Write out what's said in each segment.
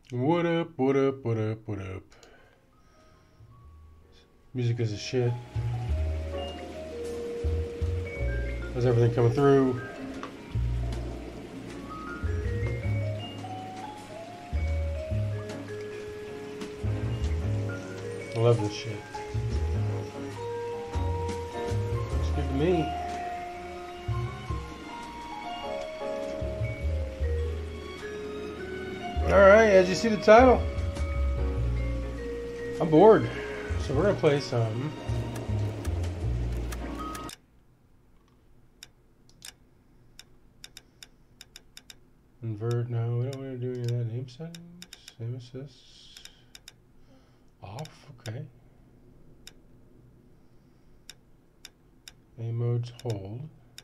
What up, what up, what up, what up? Music is a shit. How's everything coming through? I love this shit. It's good to me. Alright, as you see the title, I'm bored. So we're going to play some invert. No, we don't want to do any of that. Aim settings, aim assist, off, okay. Aim modes hold.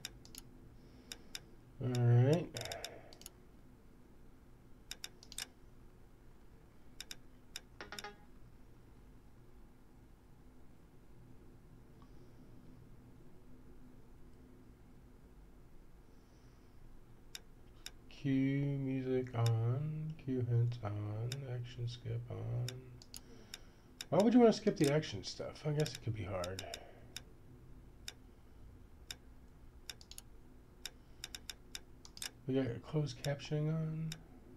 Alright. Cue music on, cue hints on, action skip on. Why would you want to skip the action stuff? I guess it could be hard. We got closed captioning on.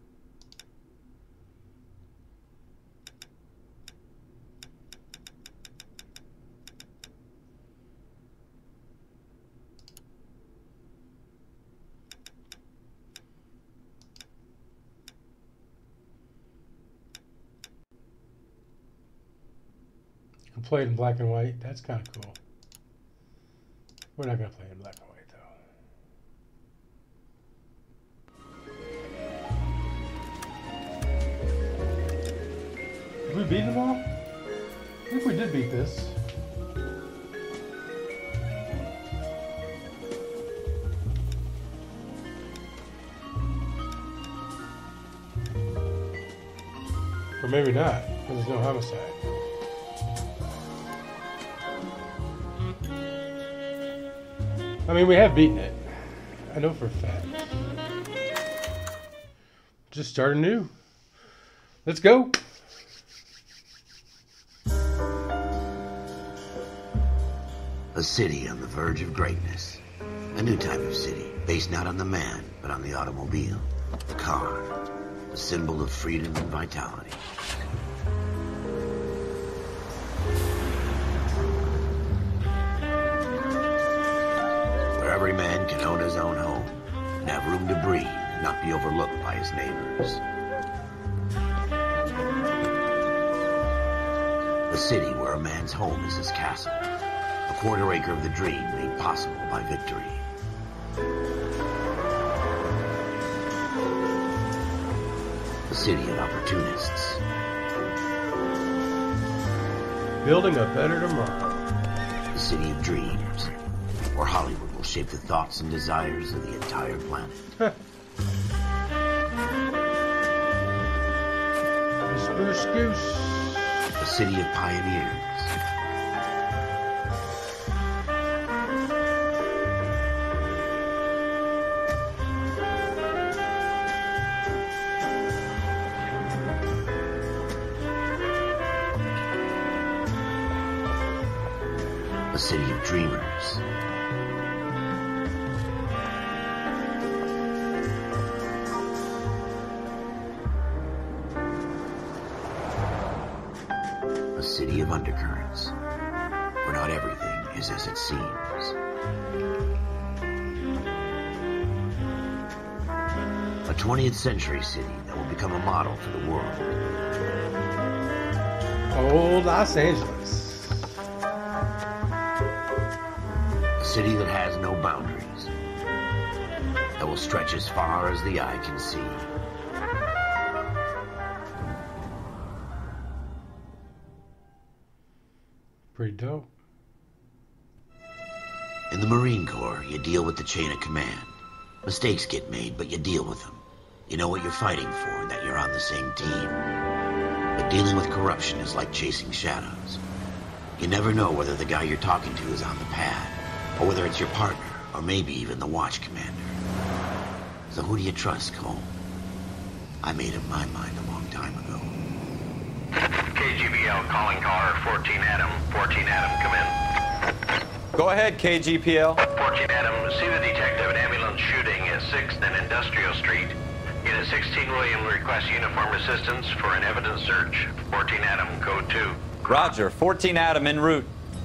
Play it in black and white. That's kind of cool. We're not going to play it in black and white, though. Did we beat them all? I think we did beat this. Or maybe not, because there's no homicide. I mean, we have beaten it. I know for a fact. Just start anew. Let's go. A city on the verge of greatness. A new type of city, based not on the man, but on the automobile. The car. A symbol of freedom and vitality. Every man can own his own home and have room to breathe and not be overlooked by his neighbors. A city where a man's home is his castle, a quarter acre of the dream made possible by victory. A city of opportunists. Building a better tomorrow. A city of dreams, where Hollywood will shape the thoughts and desires of the entire planet. Spruce Goose. A city of pioneers. A city of dreamers. A city of undercurrents, where not everything is as it seems. A 20th century city that will become a model for the world. Old Los Angeles. A city that has no boundaries, that will stretch as far as the eye can see. Pretty dope. In the Marine Corps, you deal with the chain of command. Mistakes get made, but you deal with them. You know what you're fighting for and that you're on the same team. But dealing with corruption is like chasing shadows. You never know whether the guy you're talking to is on the pad, or whether it's your partner, or maybe even the watch commander. So who do you trust, Cole? I made up my mind a long time ago. KGBL calling car 14 Adam. 14 Adam, come in. Go ahead, KGPL. 14 Adam, see the detective, an ambulance shooting at 6th and Industrial Street. Unit 16 William requests uniform assistance for an evidence search. 14 Adam, code 2. Roger, 14 Adam en route.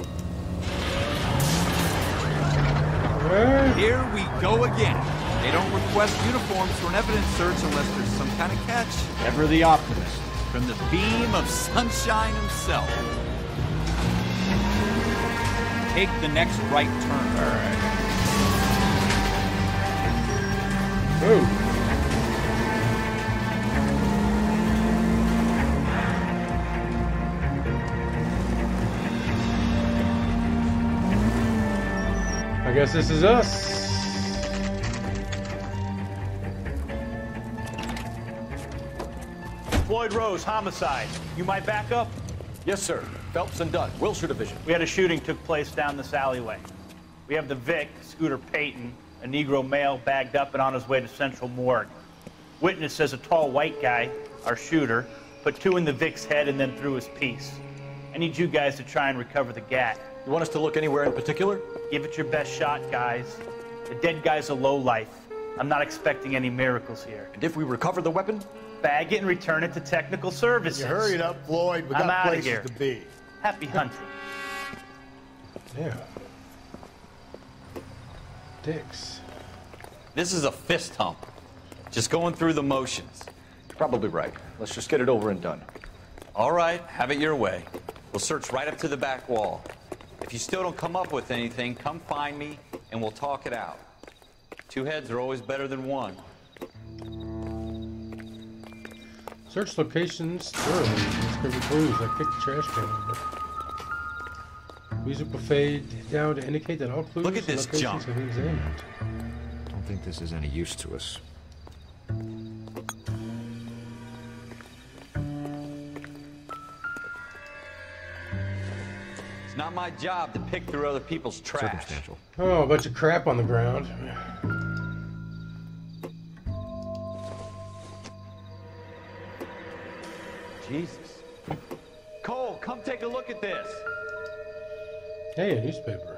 Here we go again. They don't request uniforms for an evidence search unless there's some kind of catch. Ever the optimist. From the beam of sunshine himself. Take the next right turn. All right. Move. I guess this is us. Floyd Rose, homicide. You might back up? Yes, sir. Phelps and Dunn, Wilshire Division. We had a shooting took place down this alleyway. We have the Vic, Scooter Payton, a Negro male bagged up and on his way to Central Morgue. Witness says a tall white guy, our shooter, put 2 in the Vic's head and then threw his piece. I need you guys to try and recover the gat. You want us to look anywhere in particular? Give it your best shot, guys. The dead guy's a lowlife. I'm not expecting any miracles here. And if we recover the weapon? Bag it and return it to technical services. You hurry it up, Floyd. We I'm got outta places here. to be. Happy hunting. Yeah. Dicks. This is a fist hump. Just going through the motions. Probably right. Let's just get it over and done. All right, have it your way. We'll search right up to the back wall. If you still don't come up with anything, come find me and we'll talk it out. 2 heads are always better than 1. Search locations thoroughly. Discover clues. I kicked the trash can over. Music will fade down to indicate that all clues Look at and this locations junk. have been examined. I don't think this is any use to us. It's not my job to pick through other people's trash. Circumstantial. Oh, a bunch of crap on the ground. Jesus. Cole, come take a look at this. Hey, a newspaper.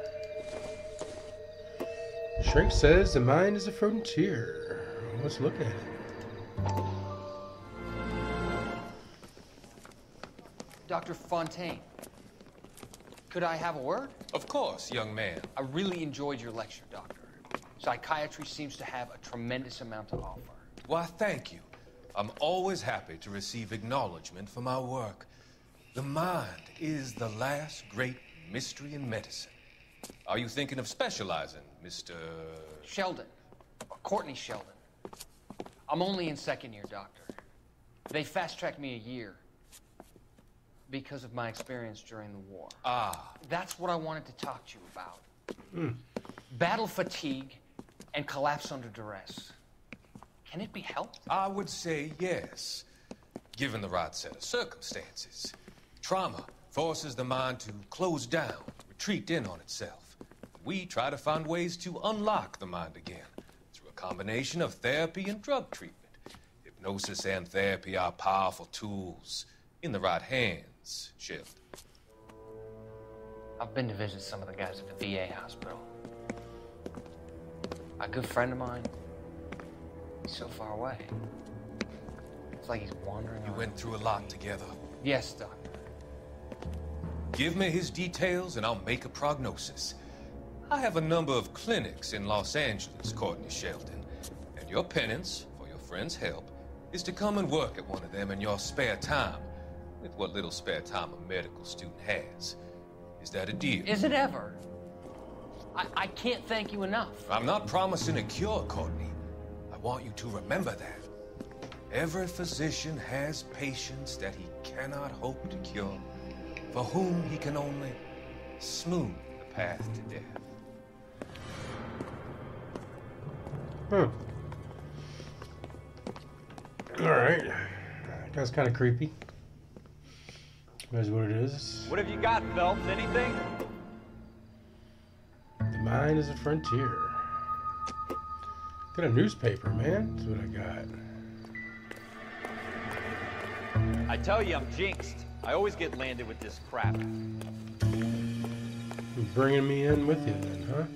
Shrink says the mind is a frontier. Let's look at it. Dr. Fontaine, could I have a word? Of course, young man. I really enjoyed your lecture, Doctor. Psychiatry seems to have a tremendous amount to offer. Why, thank you. I'm always happy to receive acknowledgement for my work. The mind is the last great mystery in medicine. Are you thinking of specializing, Mr. Sheldon. Courtney Sheldon. I'm only in 2nd year, Doctor. They fast-tracked me a year because of my experience during the war. Ah. That's what I wanted to talk to you about. Battle fatigue and collapse under duress. Can it be helped? I would say yes, given the right set of circumstances. Trauma forces the mind to close down, retreat in on itself. We try to find ways to unlock the mind again through a combination of therapy and drug treatment. Hypnosis and therapy are powerful tools in the right hands, Sheldon. I've been to visit some of the guys at the VA hospital. A good friend of mine, he's so far away. It's like he's wandering You around. went through a lot together. Yes, Doctor. Give me his details and I'll make a prognosis. I have a number of clinics in Los Angeles, Courtney Sheldon, and your penance, for your friend's help, is to come and work at one of them in your spare time, with what little spare time a medical student has. Is that a deal? Is it ever? I can't thank you enough. I'm not promising a cure, Courtney. I want you to remember that. Every physician has patients that he cannot hope to cure, for whom he can only smooth the path to death. Huh. Alright. That's kind of creepy. That's what it is. What have you got, Phelps? Anything? The mind is a frontier. Got a newspaper, man. That's what I got. I tell you, I'm jinxed. I always get landed with this crap. You're bringing me in with you then, huh?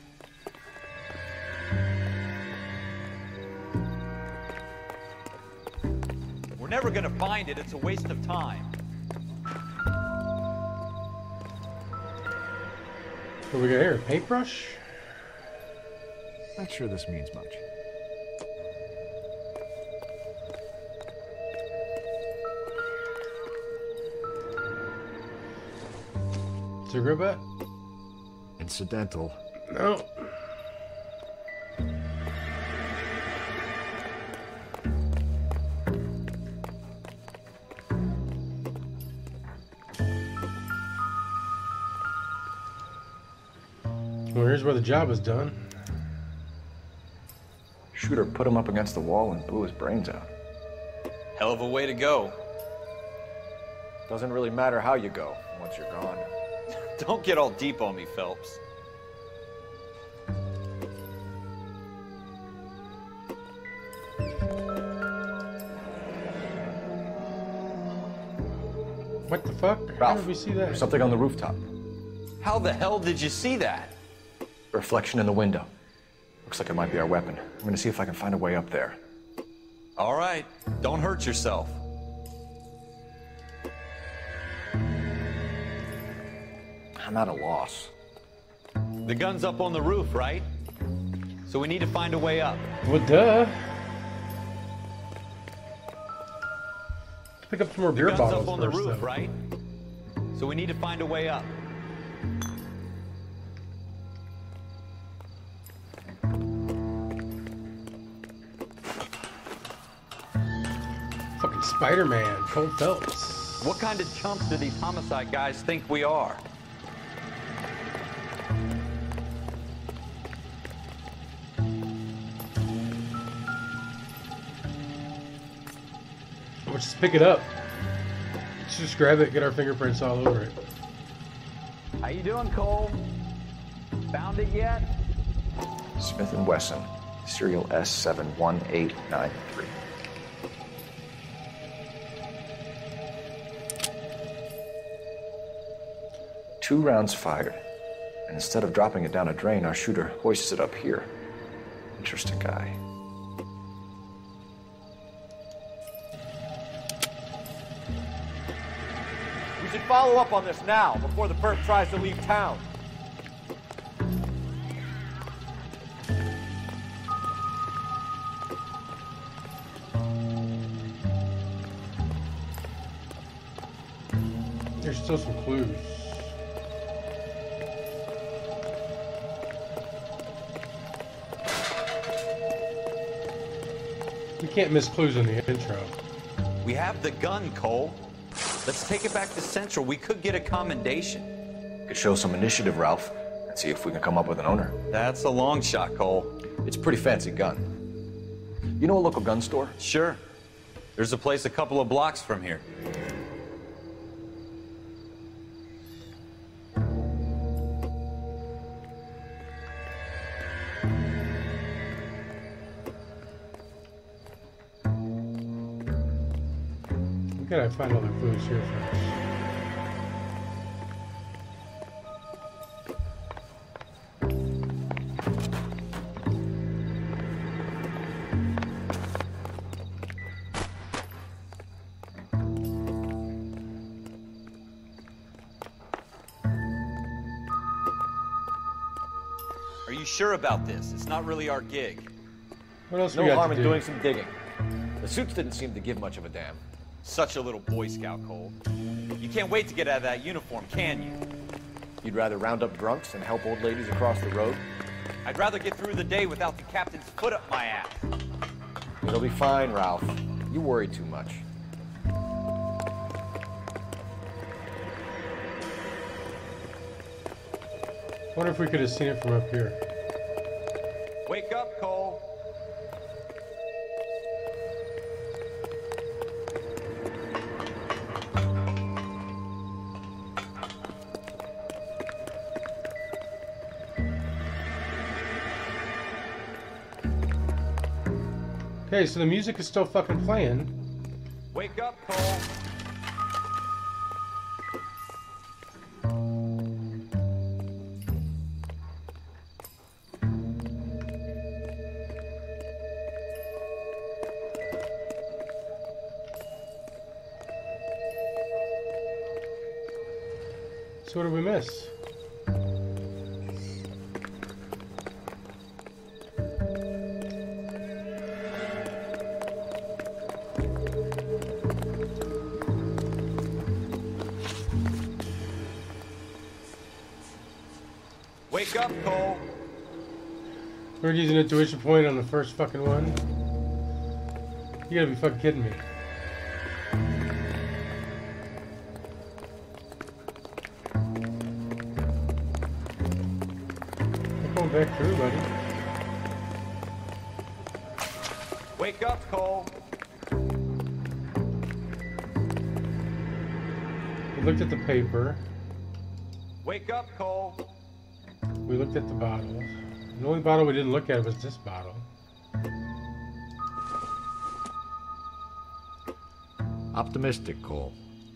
We're never gonna find it. It's a waste of time. What we got here? A paintbrush? Not sure this means much. Cigarette butt? Incidental. No. Well, here's where the job is done. Shooter put him up against the wall and blew his brains out. Hell of a way to go. Doesn't really matter how you go once you're gone. Don't get all deep on me, Phelps. What the fuck? How Ralph, did we see that? there's something on the rooftop. How the hell did you see that? Reflection in the window. Looks like it might be our weapon. I'm gonna see if I can find a way up there. All right, don't hurt yourself. I'm at a loss. The gun's up on the roof, right? So we need to find a way up. Well, duh. Let's pick up some more The beer gun's bottles up on the first, roof, though. right? So we need to find a way up. Fucking Spider-Man, Cole Phelps. What kind of chumps do these homicide guys think we are? Let's just pick it up. Let's just grab it, get our fingerprints all over it. How you doing, Cole? Found it yet? Smith & Wesson, serial S71893. Two rounds fired, and instead of dropping it down a drain, our shooter hoists it up here. Interesting guy. We should follow up on this now, before the perp tries to leave town. There's still some clues. You can't miss clues in the intro. We have the gun, Cole. Let's take it back to Central. We could get a commendation. Could show some initiative, Ralph, and see if we can come up with an owner. That's a long shot, Cole. It's a pretty fancy gun. You know a local gun store? Sure. There's a place a couple of blocks from here. We gotta find all the clues here first. Are you sure about this? It's not really our gig. What else we No got harm to in do? doing some digging. The suits didn't seem to give much of a damn. Such a little Boy Scout, Cole. You can't wait to get out of that uniform, can you? You'd rather round up drunks and help old ladies across the road? I'd rather get through the day without the captain's foot up my ass. It'll be fine, Ralph. You worry too much. Wonder if we could have seen it from up here. Wake up, Cole. Okay, so the music is still fucking playing. Wake up, Cole. So what did we miss? Wake up, Cole. We're using a intuition point on the first fucking one. You gotta be fucking kidding me. I'm going back through, buddy. Wake up, Cole. We looked at the paper. Wake up, Cole. We looked at the bottles. The only bottle we didn't look at was this bottle. Optimistic, Cole.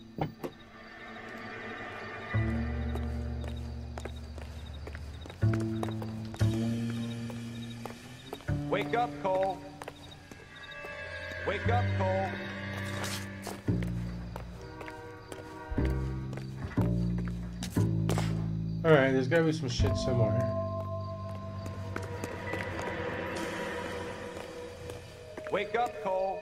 Wake up, Cole. Wake up, Cole. Alright, there's gotta be some shit somewhere. Wake up, Cole.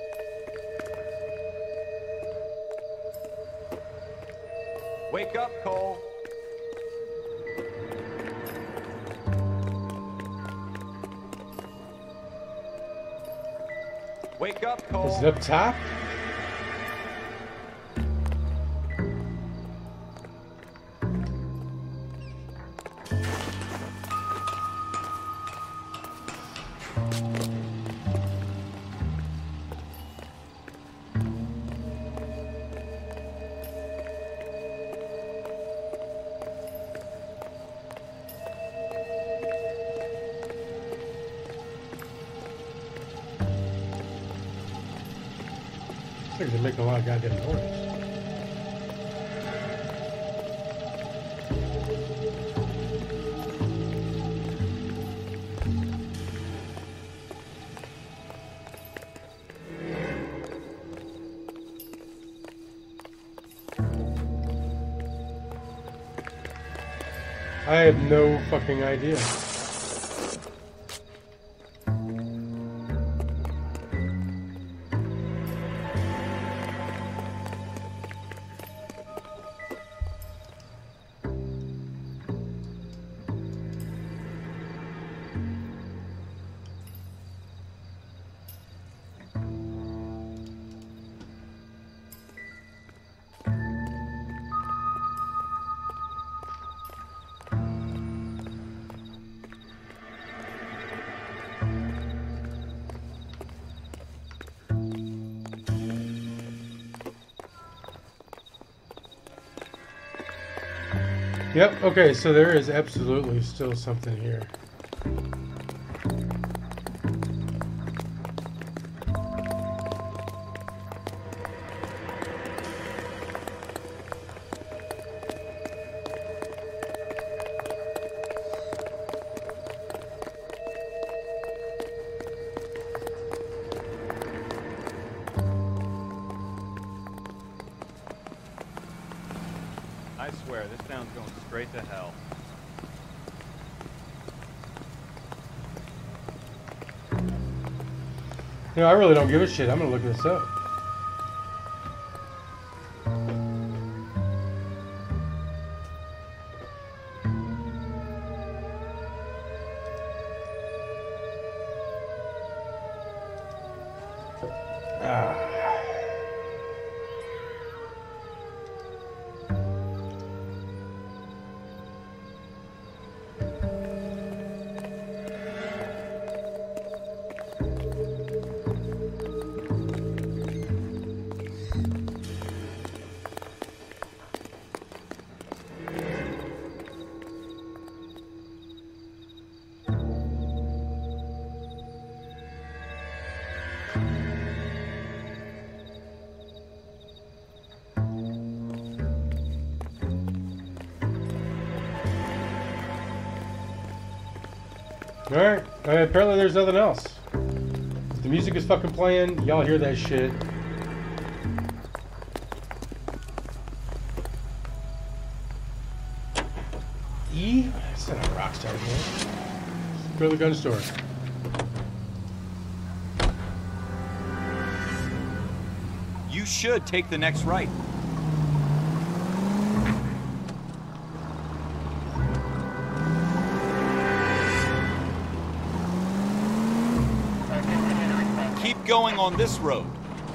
Wake up, Cole. Wake up, Cole. Is it up top? They're making a lot of goddamn noise. I have no fucking idea. Yep, okay, so there is absolutely still something here. I swear, this town's going straight to hell. You know, I really don't give a shit. I'm gonna look this up. Alright, apparently there's nothing else. If the music is fucking playing, y'all hear that shit. start here. Go to the gun store. You should take the next right. Keep going on this road.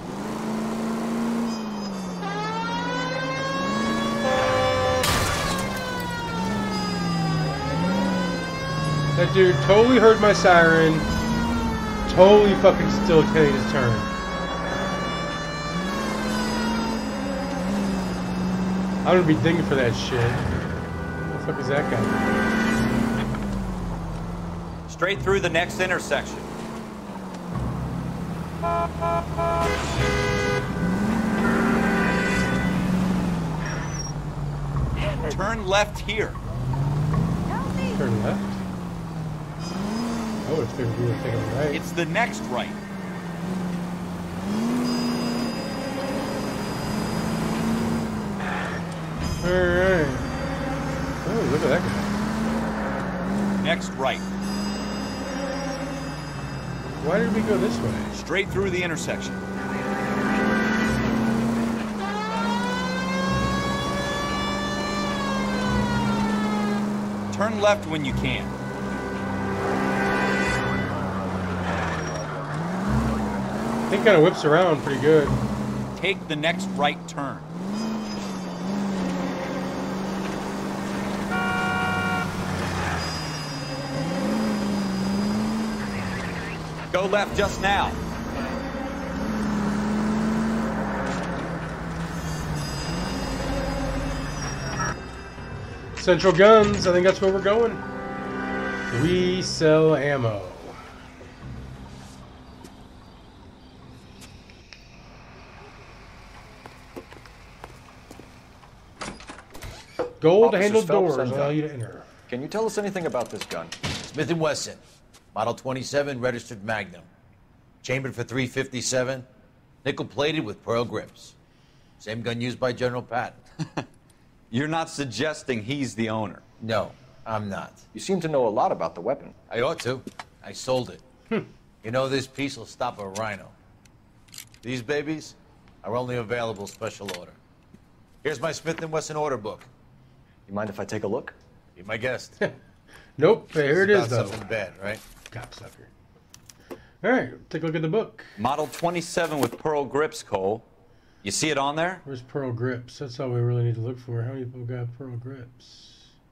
That dude totally heard my siren. Totally fucking still taking his turn. I'm gonna be thinking for that shit. What the fuck is that guy? Straight through the next intersection. Turn left here. Turn left? Oh, it's gonna be a thing on the right. It's the next right. Alright. Oh, look at that guy. Next right. Why did we go this way? Straight through the intersection. Turn left when you can. He kind of whips around pretty good. Take the next right turn. Go left just now. Central Guns, I think that's where we're going. We sell ammo. Gold-handled doors allow you to enter. Can you tell us anything about this gun? Smith & Wesson, Model 27, registered Magnum. Chambered for .357, nickel-plated with pearl grips. Same gun used by General Patton. You're not suggesting he's the owner? No, I'm not. You seem to know a lot about the weapon. I ought to. I sold it. You know, this piece will stop a rhino. These babies are only available special order. Here's my Smith & Wesson order book. You mind if I take a look? Be my guest. Nope, here it is, though. Something bad, right? Cocksucker. All right, take a look at the book. Model 27 with pearl grips, Cole. You see it on there? Where's pearl grips? That's all we really need to look for. How many people got pearl grips?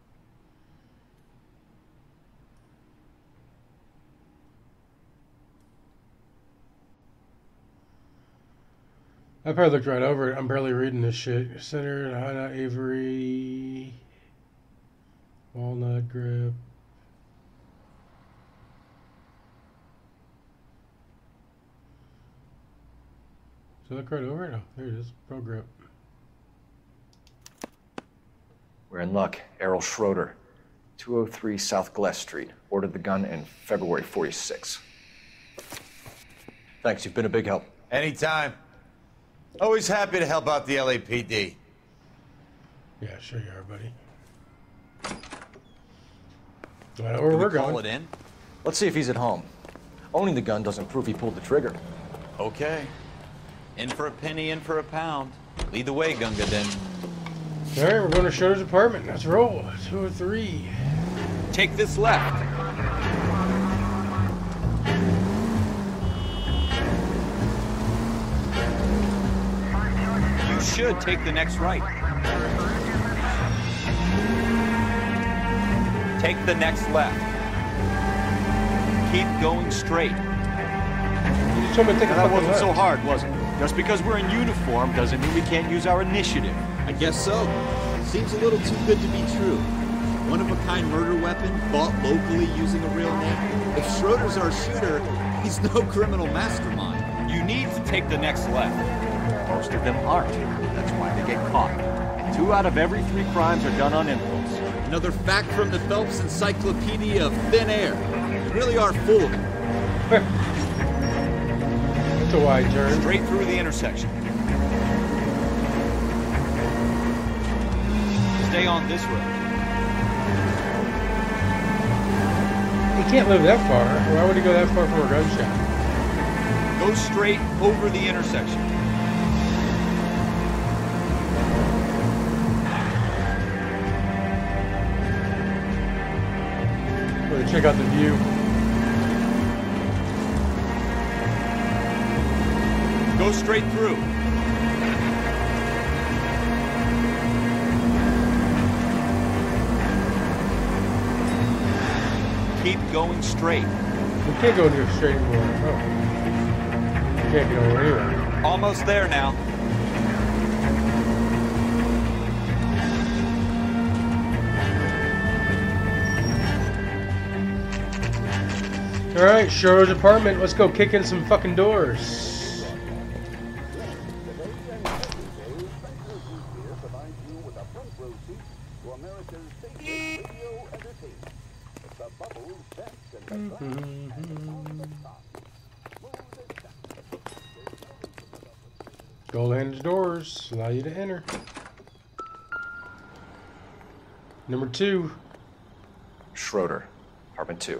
I probably looked right over it. I'm barely reading this shit. Center, hideout, Avery, walnut grip. So look right over it? Oh, there it is. Pro grip. We're in luck. Errol Schroeder, 203 South Glass Street. Ordered the gun in February '46. Thanks, you've been a big help. Anytime. Always happy to help out the LAPD. Yeah, sure you are, buddy. I know where we're going. Call it in? Let's see if he's at home. Owning the gun doesn't prove he pulled the trigger. Okay. In for a penny, in for a pound. Lead the way, Gunga Din. All right, we're going to Schroeder's apartment. Let's roll. 203. Take this left. You should take the next right. Take the next left. Keep going straight. You just told me to take a That fucking wasn't left. so hard, was it? Just because we're in uniform doesn't mean we can't use our initiative. I guess so. Seems a little too good to be true. One-of-a-kind murder weapon, bought locally using a real name. If Schroeder's our shooter, he's no criminal mastermind. You need to take the next left. Most of them aren't. That's why they get caught. 2 out of every 3 crimes are done on impulse. Another fact from the Phelps Encyclopedia of Thin Air. You really are full of it. It's a wide turn. Straight through the intersection. Stay on this road. He can't live that far. Why would he go that far for a gunshot? Go straight over the intersection. Really check out the view. Go straight through. Keep going straight. We can't go near straight anymore. Oh. We can't go anywhere. Almost there now. Alright, Schroeder's apartment. Let's go kick in some fucking doors. Gold-handed doors allow you to enter. Number 2. Schroeder, apartment 2.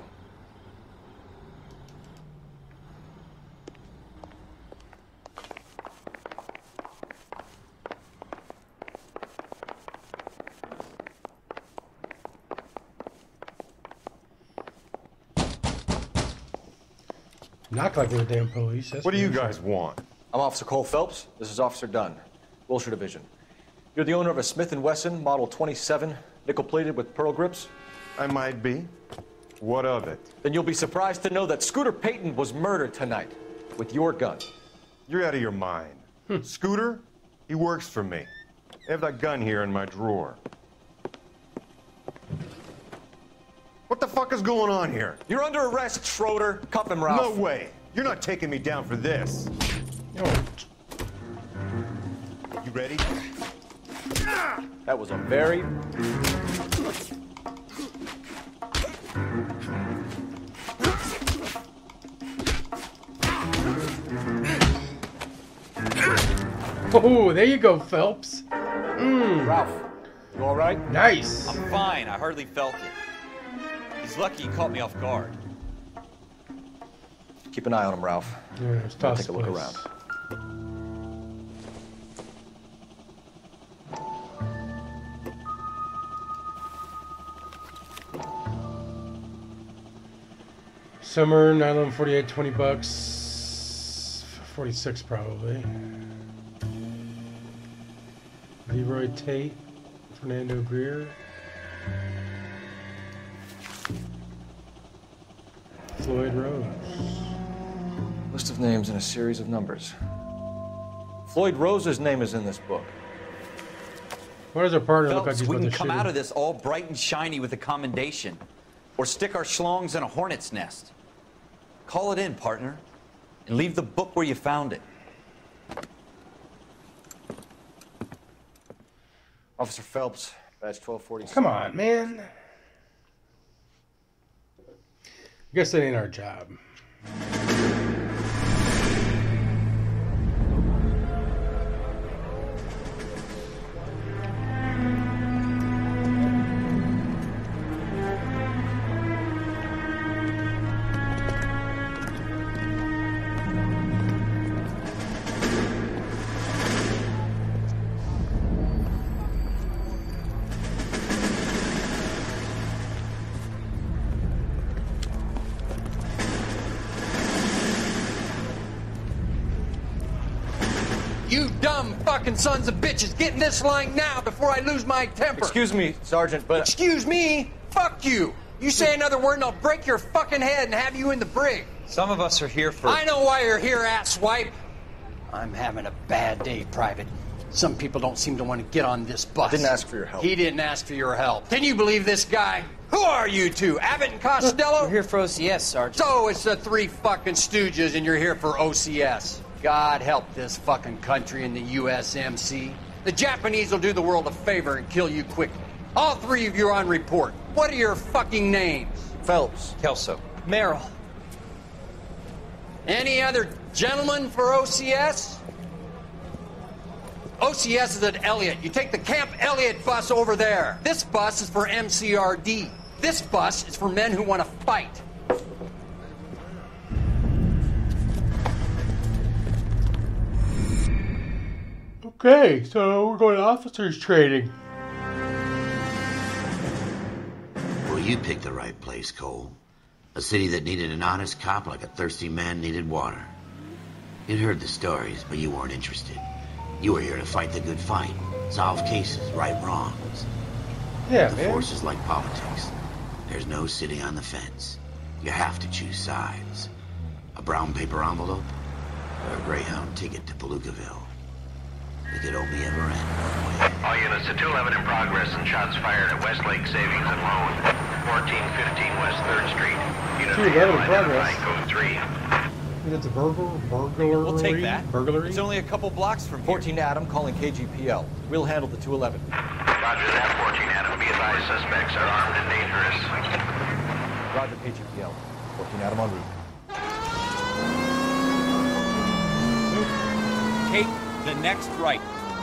Knock like we're the damn police. What do you guys want? I'm Officer Cole Phelps. This is Officer Dunn, Wilshire Division. You're the owner of a Smith & Wesson Model 27, nickel-plated with pearl grips? I might be. What of it? Then you'll be surprised to know that Scooter Payton was murdered tonight with your gun. You're out of your mind. Scooter? He works for me. I have that gun here in my drawer. What the fuck is going on here? You're under arrest, Schroeder. Cuff him, Ralph. No way. You're not taking me down for this. No. You ready? That was a very... Oh, there you go, Phelps. Ralph, you all right? Nice. I'm fine. I hardly felt it. He's lucky he caught me off guard. Keep an eye on him, Ralph. Yeah, let's toss take a look this around. Summer 9/11/48, $20. 46 probably. Leroy Tate, Fernando Greer. Floyd Rose. List of names and a series of numbers. Floyd Rose's name is in this book. Why does our partner look Phelps, like he's we about can to come shoot out him? of this all bright and shiny with a commendation. Or stick our schlongs in a hornet's nest. Call it in, partner. And leave the book where you found it. Officer Phelps, badge 1246. Come on, man. I guess that ain't our job. You dumb fucking sons of bitches, get in this line now before I lose my temper. Excuse me, Sergeant, but... Excuse me? Fuck you. You say another word and I'll break your fucking head and have you in the brig. Some of us are here for... I know why you're here, asswipe. I'm having a bad day, Private. Some people don't seem to want to get on this bus. Didn't ask for your help. He didn't ask for your help. Can you believe this guy? Who are you two? Abbott and Costello? We're here for OCS, Sergeant. So it's the three fucking stooges and you're here for OCS. God help this fucking country and the USMC. The Japanese will do the world a favor and kill you quickly. All three of you are on report. What are your fucking names? Phelps. Kelso. Merrill. Any other gentlemen for OCS? OCS is at Elliott. You take the Camp Elliott bus over there. This bus is for MCRD. This bus is for men who want to fight. Okay, so we're going to officers training. Well, you picked the right place, Cole. A city that needed an honest cop like a thirsty man needed water. You'd heard the stories, but you weren't interested. You were here to fight the good fight, solve cases, right wrongs. Yeah, the man. force is like politics. There's no sitting on the fence. You have to choose sides. A brown paper envelope or a Greyhound ticket to Palookaville. It could only ever end one way. All units to 211 in progress and shots fired at Westlake Savings and Loan, 1415 West 3rd Street. Unit 211 in progress. Code 3. That's a burglary. We'll take that. Burglary. It's only a couple blocks from here. 14 Adam calling KGPL. We'll handle the 211. Roger that, 14 Adam. Be advised, suspects are armed and dangerous. Roger, KGPL. 14 Adam en route. Take the next right.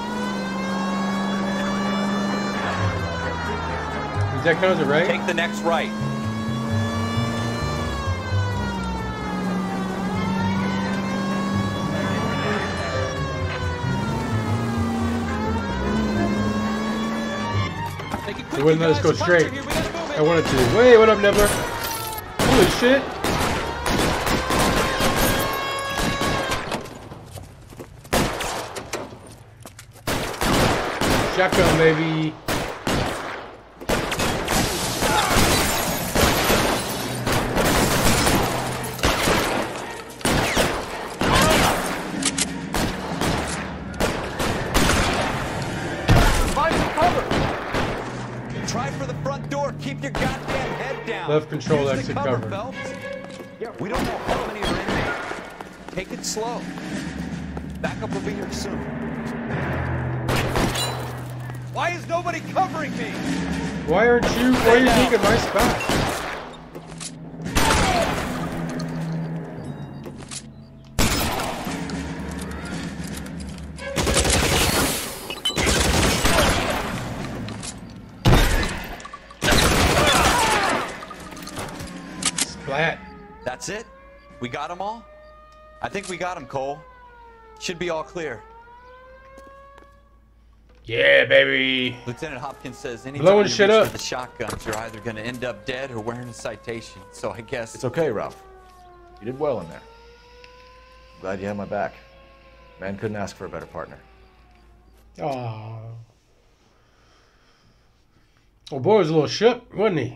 Is that kind of right? Take the next right. They wouldn't let us go straight. I wanted to. Wait, what up, Nibbler? Holy shit. Shotgun, baby. Left control, exit cover. Yeah, we don't know how many are in there. Take it slow. Backup will be here soon. Why is nobody covering me? Why are you taking my spot? That's it? We got them all? I think we got them, Cole. Should be all clear. Yeah, baby. Lieutenant Hopkins says anytime blowing you shit reach up for the shotguns, you're either going to end up dead or wearing a citation. So I guess it's okay, Ralph. You did well in there. I'm glad you had my back. Man couldn't ask for a better partner. Aww. Oh boy, was a little shook, wasn't he?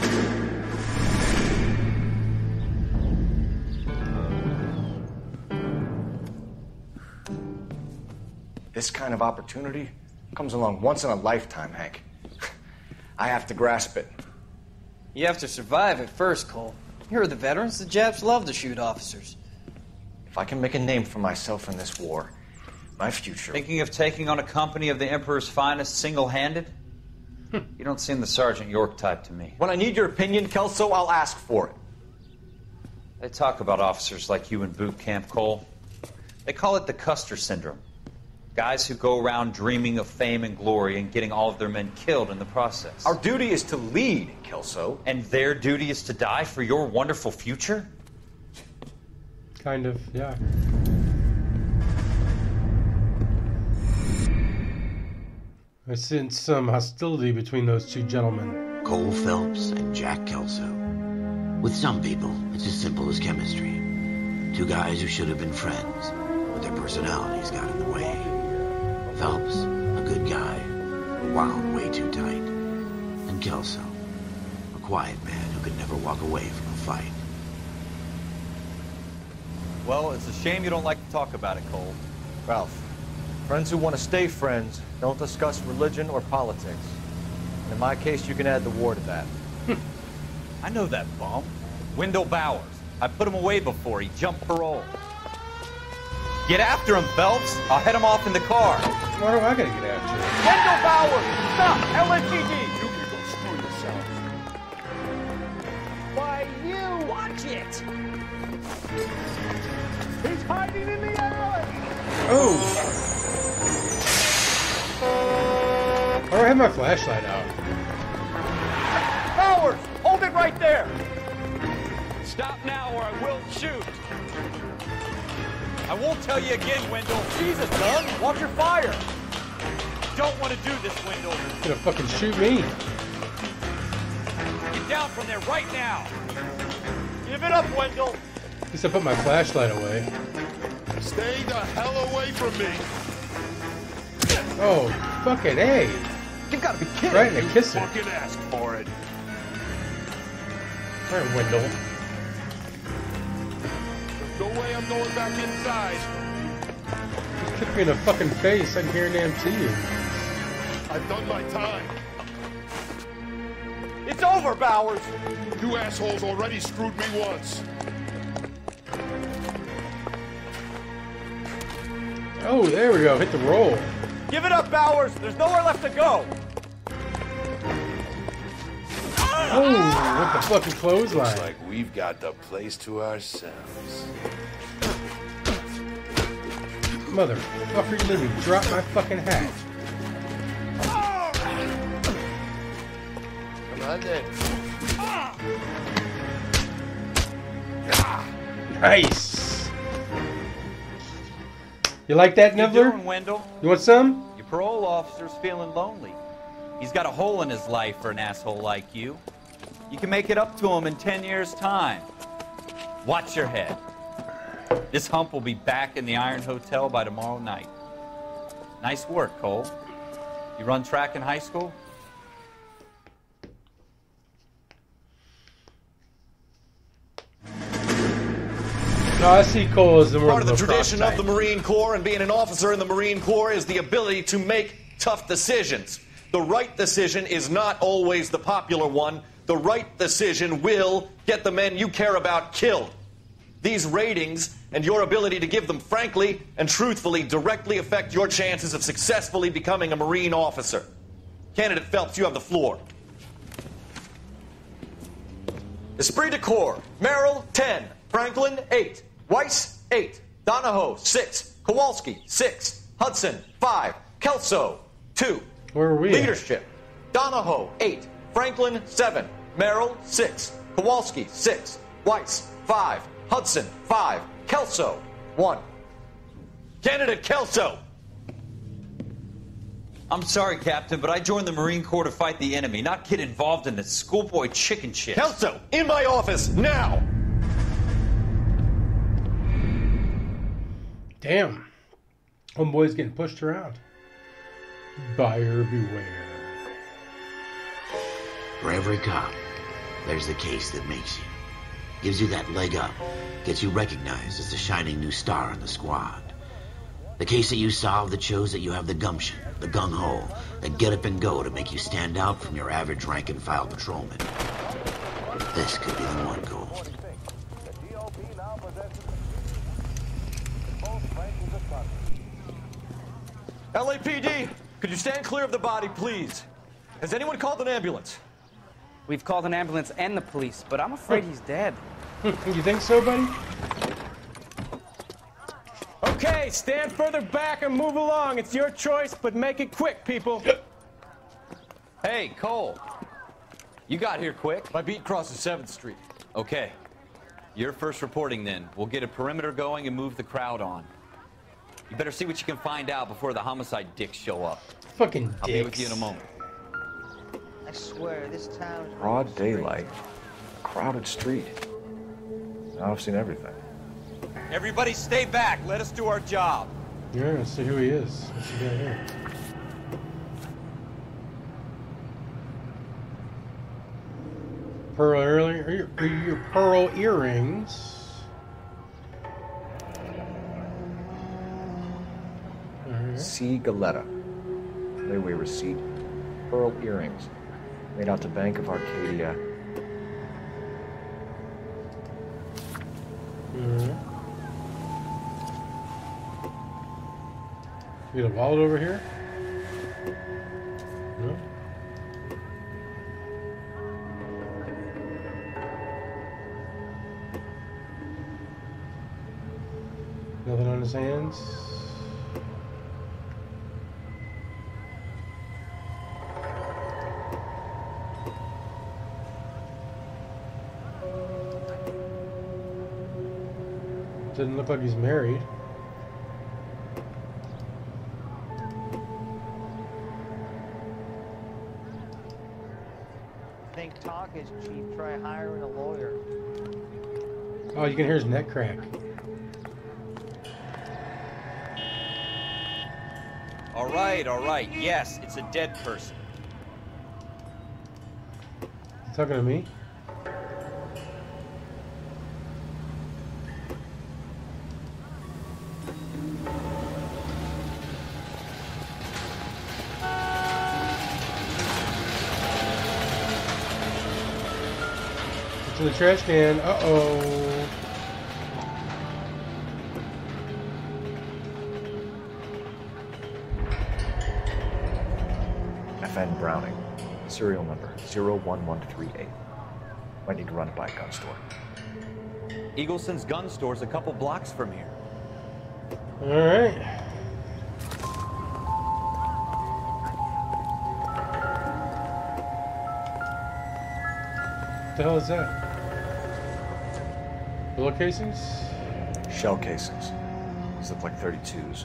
This kind of opportunity comes along once in a lifetime, Hank. I have to grasp it. You have to survive it first, Cole. Here are the veterans. The Japs love to shoot officers. If I can make a name for myself in this war, my future... Thinking of taking on a company of the Emperor's finest single-handed? You don't seem the Sergeant York type to me. When I need your opinion, Kelso, I'll ask for it. They talk about officers like you in boot camp, Cole. They call it the Custer Syndrome. Guys who go around dreaming of fame and glory and getting all of their men killed in the process. Our duty is to lead, Kelso. And their duty is to die for your wonderful future? Kind of, yeah. I sense some hostility between those two gentlemen. Cole Phelps and Jack Kelso. With some people, it's as simple as chemistry. Two guys who should have been friends, but their personalities got in the way. Phelps, a good guy, wound way too tight. And Kelso, a quiet man who could never walk away from a fight. Well, it's a shame you don't like to talk about it, Cole. Ralph, friends who want to stay friends don't discuss religion or politics. And in my case, you can add the war to that. I know that bum. Wendell Bowers. I put him away before. He jumped parole. Get after him, Phelps. I'll head him off in the car. Why do I gotta get after him? Wendell Bowers! Stop! LAPD! You can go screw yourself. Why, you! Watch it! He's hiding in the alley! Oh! I don't have my flashlight out. Bowers! Hold it right there! Stop now or I will shoot. I won't tell you again, Wendell. Jesus, Doug, watch your fire. Don't want to do this, Wendell. He's gonna fucking shoot me. Get down from there right now. Give it up, Wendell. At least I put my flashlight away. Stay the hell away from me. Oh, fucking A. You gotta be kidding. Right in the kisser. Fucking ask for it. Alright, Wendell. No way I'm going back inside. Just kick me in the fucking face. I can hear an damn to you. I've done my time. It's over, Bowers. You assholes already screwed me once. Oh, there we go. Hit the roll. Give it up, Bowers. There's nowhere left to go. Oh, with the fucking clothesline. Looks like we've got the place to ourselves. Motherfucker, you made me drop my fucking hat. Come on then. Nice. You like that, What Nibbler? you doing, Wendell? You want some? Your parole officer's feeling lonely. He's got a hole in his life for an asshole like you. You can make it up to him in 10 years' time. Watch your head. This hump will be back in the Iron Hotel by tomorrow night. Nice work, Cole. You run track in high school? No, I see Cole as the more Part of the a tradition prototype. of the Marine Corps and being an officer in the Marine Corps is the ability to make tough decisions. The right decision is not always the popular one. The right decision will get the men you care about killed. These ratings and your ability to give them frankly and truthfully directly affect your chances of successfully becoming a Marine officer. Candidate Phelps, you have the floor. Esprit de Corps, Merrill, 10. Franklin, 8. Weiss, 8. Donahoe, 6. Kowalski, 6. Hudson, 5. Kelso, 2. Where are we? Leadership, Donahoe, 8. Franklin, 7. Merrill, 6. Kowalski, 6. Weiss, 5. Hudson, 5. Kelso, 1. Candidate Kelso. I'm sorry, Captain, but I joined the Marine Corps to fight the enemy, not get involved in this schoolboy chicken shit. Kelso, in my office, now! Damn. Homeboy's getting pushed around. Buyer beware. For every cop, there's the case that makes you. Gives you that leg up. Gets you recognized as the shining new star in the squad. The case that you solve that shows that you have the gumption, the gung-ho, the get up and go to make you stand out from your average rank-and-file patrolman. This could be the one, Cole. LAPD, could you stand clear of the body, please? Has anyone called an ambulance? We've called an ambulance and the police, but I'm afraid he's dead. You think so, buddy? Okay, stand further back and move along. It's your choice, but make it quick, people. Hey, Cole. You got here quick. My beat crosses 7th Street. Okay. You're first reporting then. We'll get a perimeter going and move the crowd on. You better see what you can find out before the homicide dicks show up. Fucking dicks. I'll be with you in a moment. I swear, this town is Broad daylight, a crowded street. Now I've seen everything. Everybody stay back. Let us do our job. Yeah, let's see who he is. What's he got here? Your pearl earrings. C. Galetta. Layaway receipt. Pearl earrings. Made out to Bank of Arcadia. You got a wallet over here? No? Nothing on his hands? Doesn't look like he's married. Chief, try hiring a lawyer. Oh, you can hear his neck crack. All right. Yes, it's a dead person. You talking to me? In the trash can. Uh-oh. FN Browning. Serial number 01138. Might need to run it by a gun store. Eagleson's gun store's a couple blocks from here. Alright. What the hell is that? Bullet casings? Shell casings. These look like 32s.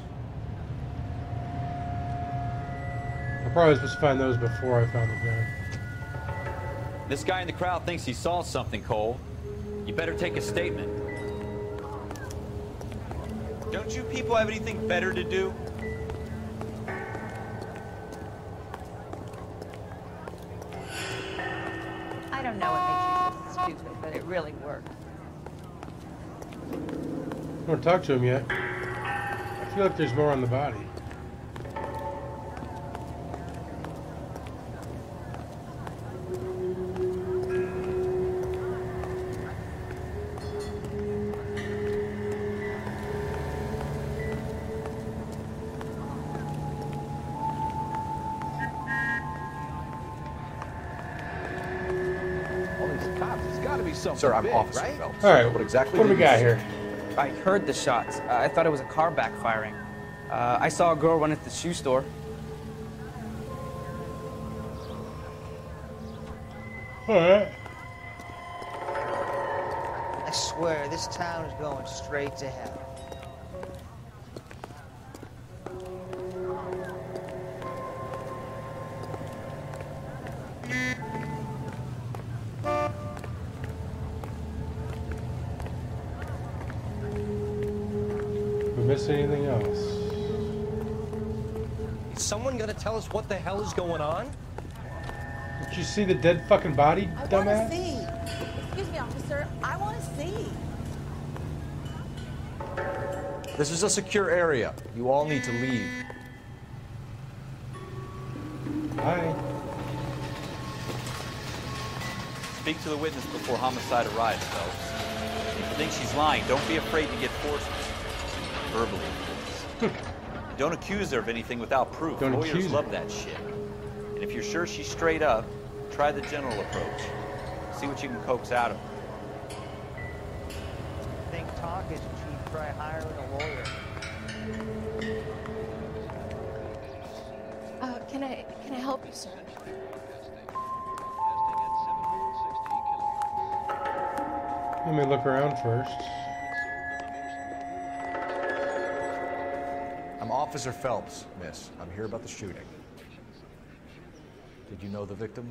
I probably was supposed to find those before I found the gun. This guy in the crowd thinks he saw something, Cole. You better take a statement. Don't you people have anything better to do? I don't know what makes you so stupid, but it really worked. I don't talk to him yet. I feel like there's more on the body. All these cops, it's got to be something Sir, I'm big, Officer right? Phelps. All right, What exactly what do we did you got see? here? I heard the shots. I thought it was a car backfiring. I saw a girl run into the shoe store. Alright. I swear, this town is going straight to hell. We miss anything else? Is someone gonna tell us what the hell is going on? Did you see the dead fucking body, I want dumbass? to see. Excuse me, officer. I want to see. This is a secure area. You all need to leave. Hi. Speak to the witness before homicide arrives, Phelps. If you think she's lying, don't be afraid to get forced. Verbally, please. Don't accuse her of anything without proof. Don't Lawyers accuse her. love that shit. And if you're sure she's straight up, try the general approach. See what you can coax out of her. Think talk is cheap. Try hiring a lawyer. Can I help you, sir? Let me look around first. I'm Officer Phelps, miss. I'm here about the shooting. Did you know the victim?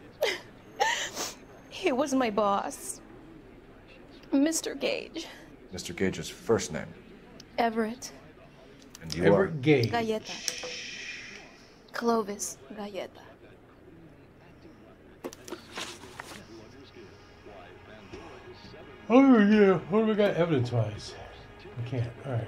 He was my boss, Mr. Gage. Mr. Gage's first name. Everett. And you Everett are? Gage. Galleta. Clovis Galleta. Oh yeah, what do we got evidence-wise? We can't. All right.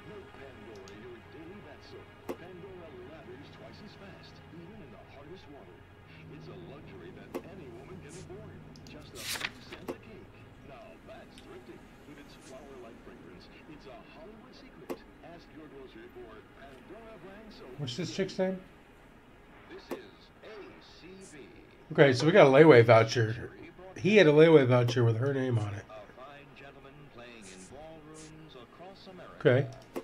What's this chick's name? Okay, so we got a layaway voucher. He had a layaway voucher with her name on it. Okay. Do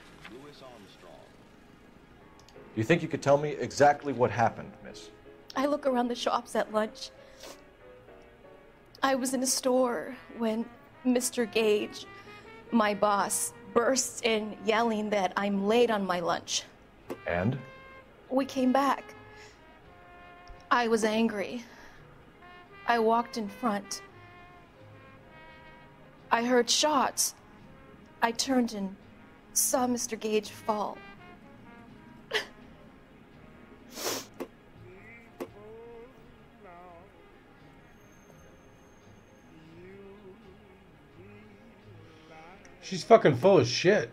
you think you could tell me exactly what happened, miss? I look around the shops at lunch. I was in a store when Mr. Gage, my boss, bursts in yelling that I'm late on my lunch. And? We came back. I was angry. I walked in front. I heard shots. I turned and saw Mr. Gage fall. She's fucking full of shit.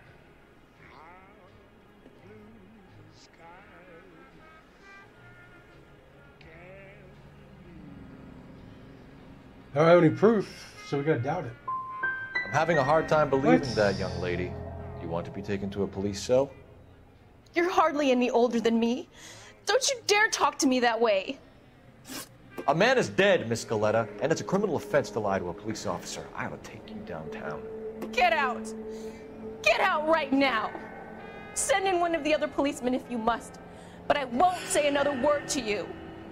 I don't have any proof, so we gotta doubt it. I'm having a hard time believing that, young lady. You want to be taken to a police cell? You're hardly any older than me. Don't you dare talk to me that way. A man is dead, Miss Galetta, and it's a criminal offense to lie to a police officer. I ought to take you downtown. Get out. Get out right now. Send in one of the other policemen if you must, but I won't say another word to you.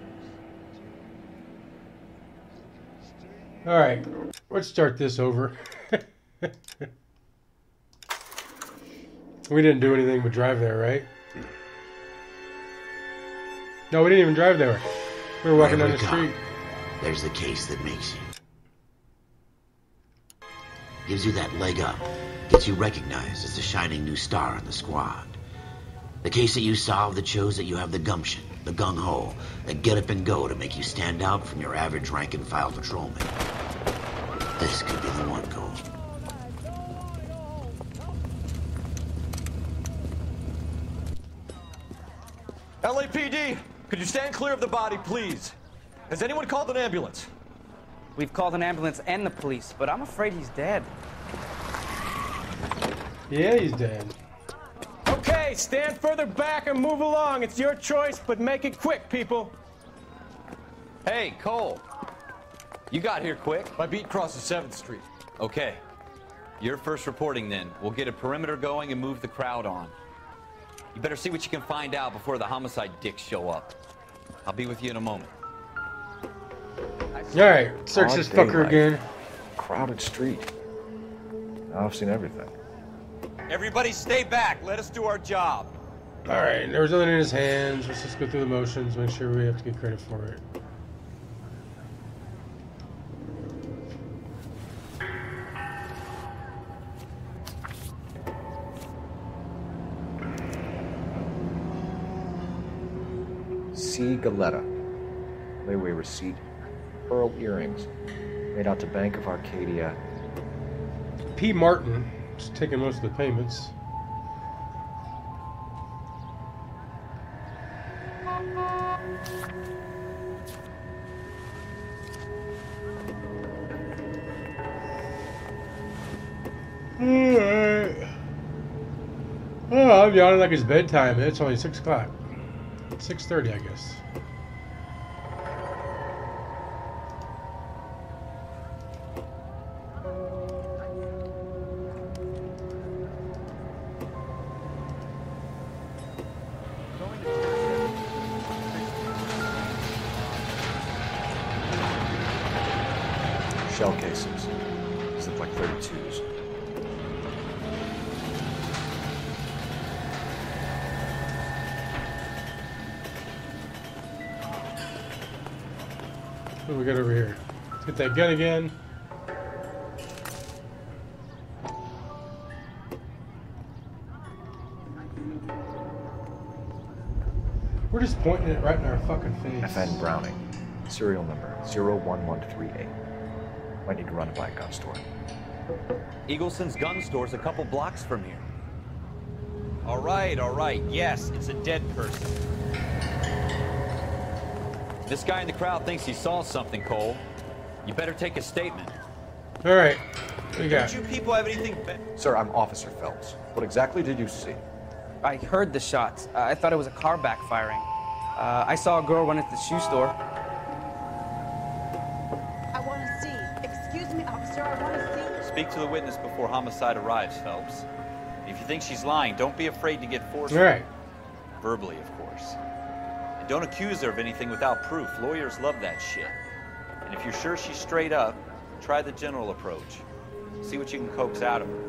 All right, let's start this over. We didn't do anything but drive there, right? No, we didn't even drive there. We were walking down the street. There's the case that makes you. Gives you that leg up. Gets you recognized as the shining new star in the squad. The case that you solved that shows that you have the gumption, the gung-ho, that get up and go to make you stand out from your average rank-and-file patrolman. This could be the one, Cole. LAPD, could you stand clear of the body, please? Has anyone called an ambulance? We've called an ambulance and the police, but I'm afraid he's dead. Yeah, he's dead. Okay, stand further back and move along. It's your choice, but make it quick, people. Hey, Cole. You got here quick. My beat crosses 7th Street. Okay. You're first reporting then. We'll get a perimeter going and move the crowd on. You better see what you can find out before the homicide dicks show up. I'll be with you in a moment. Alright, search this fucker again. Crowded street. Now I've seen everything. Everybody stay back. Let us do our job. Alright, there was nothing in his hands. Let's just go through the motions, make sure we have to get credit for it. C. Galetta. Layaway receipt. Pearl earrings. Made out to Bank of Arcadia. P. Martin is taking most of the payments. Alright. Oh, I'm yawning like it's bedtime. It's only 6 o'clock. 6:30, I guess. Shell cases. These look like 32s. What do we got over here? Let's get that gun again. We're just pointing it right in our fucking face. FN Browning. Serial number 01138. Might need to run it by a gun store. Eagleson's gun store's a couple blocks from here. All right. Yes, it's a dead person. This guy in the crowd thinks he saw something, Cole. You better take a statement. All right. What you got? Don't you people have anything? Sir, I'm Officer Phelps. What exactly did you see? I heard the shots. I thought it was a car backfiring. I saw a girl run into the shoe store. I want to see. Excuse me, officer, I want to see. Speak to the witness before homicide arrives, Phelps. If you think she's lying, don't be afraid to get forceful. All right. Verbally, of course. And don't accuse her of anything without proof. Lawyers love that shit. And if you're sure she's straight up, try the general approach. See what you can coax out of her.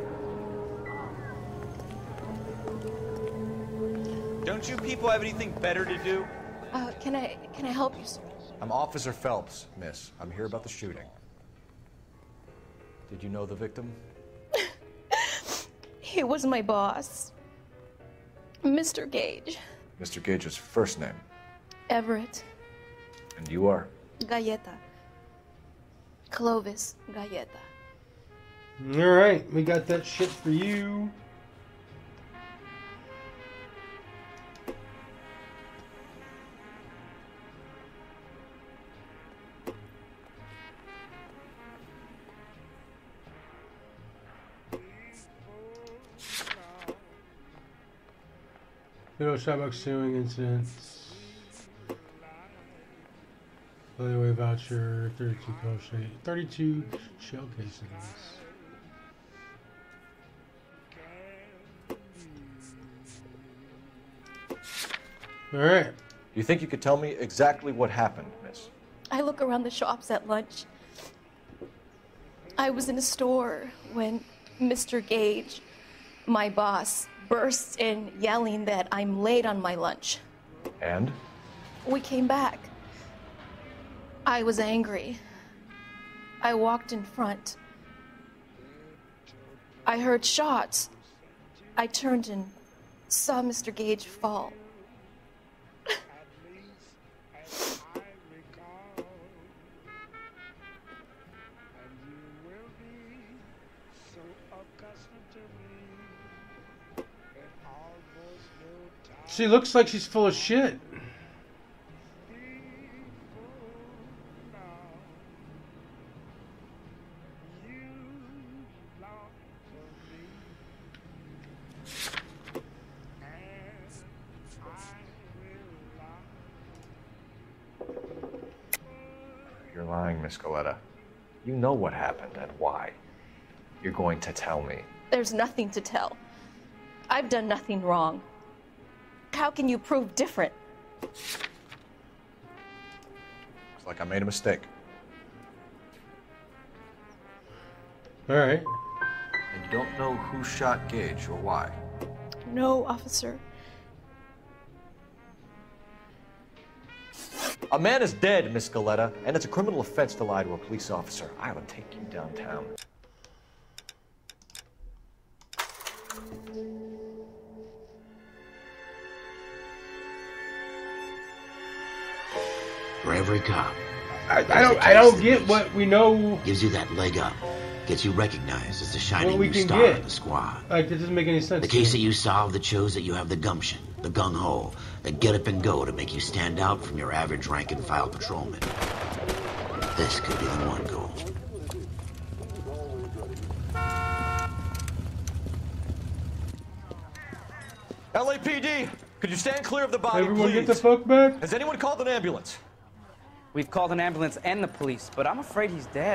Don't you people have anything better to do? Can I help you, sir? I'm Officer Phelps, miss. I'm here about the shooting. Did you know the victim? He was my boss, Mr. Gage. Mr. Gage's first name. Everett. And you are? Galleta. Clovis Galleta. Alright, we got that shit for you. Little Starbucks suing incidents. Layaway voucher, 32 shell casings. All right. Do you think you could tell me exactly what happened, miss? I look around the shops at lunch. I was in a store when Mr. Gage, my boss, bursts in yelling that I'm late on my lunch. And? We came back. I was angry. I walked in front. I heard shots. I turned and saw Mr. Gage fall. She looks like she's full of shit. You're lying, Miss Galleta. You know what happened and why. You're going to tell me. There's nothing to tell. I've done nothing wrong. How can you prove different? Looks like I made a mistake. All right. And you don't know who shot Gage or why? No, officer. A man is dead, Miss Galleta, and it's a criminal offense to lie to a police officer. I will take you downtown. For every cop. I don't get what we know. Gives you that leg up. Gets you recognized as the shining we new can star get. of the squad. Like, it doesn't make any sense. The case that you solved that shows that you have the gumption, the gung-ho, the get up and go to make you stand out from your average rank and file patrolman. This could be the one goal. LAPD, could you stand clear of the body, Everyone please? get the fuck back. Has anyone called an ambulance? We've called an ambulance and the police, but I'm afraid he's dead.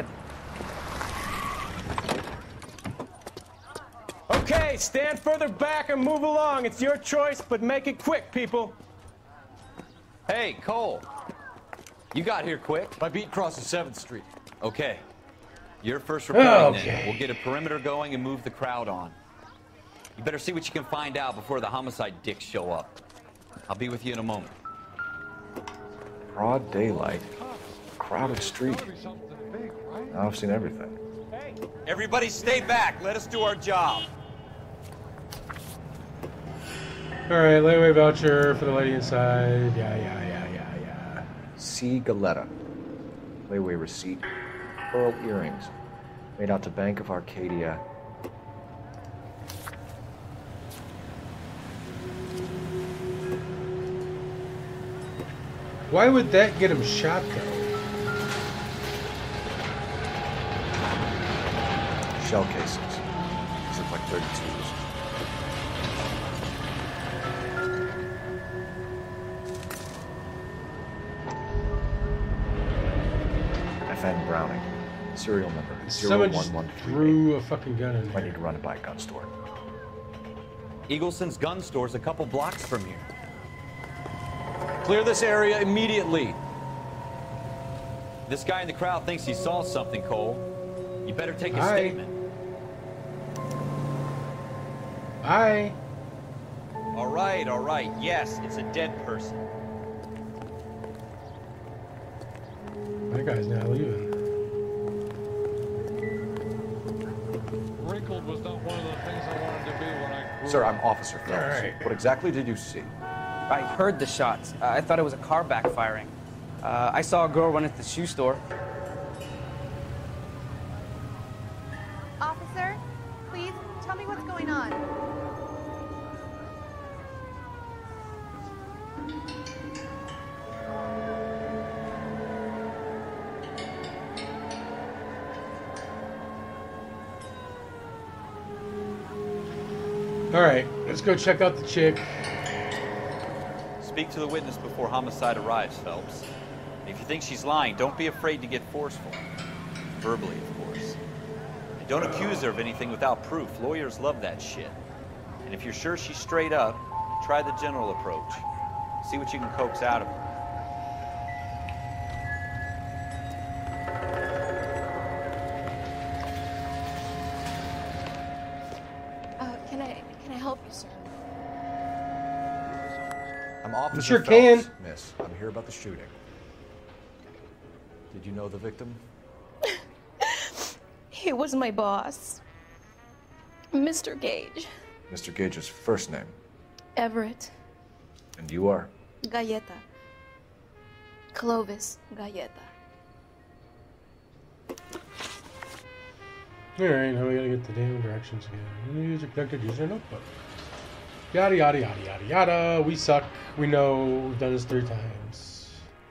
Okay, stand further back and move along. It's your choice, but make it quick, people. Hey, Cole. You got here quick. My beat crosses 7th Street. Okay. You're first reporting Okay. then. We'll get a perimeter going and move the crowd on. You better see what you can find out before the homicide dicks show up. I'll be with you in a moment. Broad daylight. Crowded street. Now I've seen everything. Everybody stay back. Let us do our job. All right, layaway voucher for the lady inside. Yeah. C. Galleta. Layaway receipt. Pearl earrings. Made out to Bank of Arcadia. Why would that get him shot, though? Shell casings. These look like 32s. FN Browning. Serial number Someone just 01138. threw a fucking gun in Might here. need to run it by a gun store. Eagleson's gun store's a couple blocks from here. Clear this area immediately. This guy in the crowd thinks he saw something, Cole. You better take a Aye. statement. Aye. All right. Yes, it's a dead person. That guy's now leaving. Wrinkled was not one of the things I wanted to be when I grew Sir, up. I'm Officer Phelps. All right. What exactly did you see? I heard the shots. I thought it was a car backfiring. I saw a girl run into the shoe store. Officer, please tell me what's going on. All right, let's go check out the chick. Speak to the witness before homicide arrives, Phelps. If you think she's lying, don't be afraid to get forceful. Verbally, of course. And don't accuse her of anything without proof. Lawyers love that shit. And if you're sure she's straight up, try the general approach. See what you can coax out of her. Can I help you, sir? I'm Officer sure Phelps, can. miss. I'm here about the shooting. Did you know the victim? He was my boss, Mr. Gage. Mr. Gage's first name. Everett. And you are? Galleta. Clovis Galleta. Alright, now we gotta get the damn directions again. Use your conducted user notebook. Yada yada yada yada yada. We suck. We know. We've done this 3 times.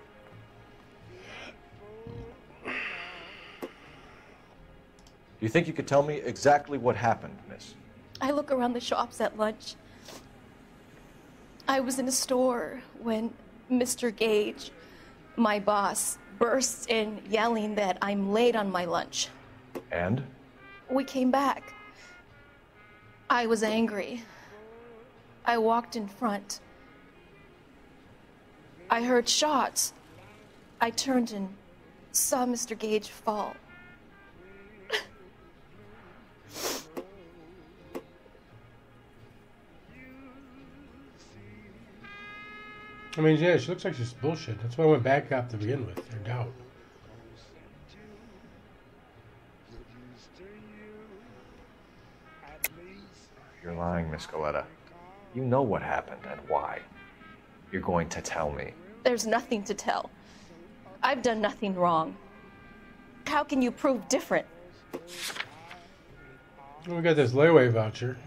You think you could tell me exactly what happened, miss? I look around the shops at lunch. I was in a store when Mr. Gage, my boss, bursts in yelling that I'm late on my lunch. And? We came back. I was angry. I walked in front. I heard shots. I turned and saw Mr. Gage fall. I mean, yeah, she looks like she's bullshit. That's why I went back up to begin with. I doubt. You're lying, Miss Goleta. You know what happened and why. You're going to tell me. There's nothing to tell. I've done nothing wrong. How can you prove different? We got this layaway voucher.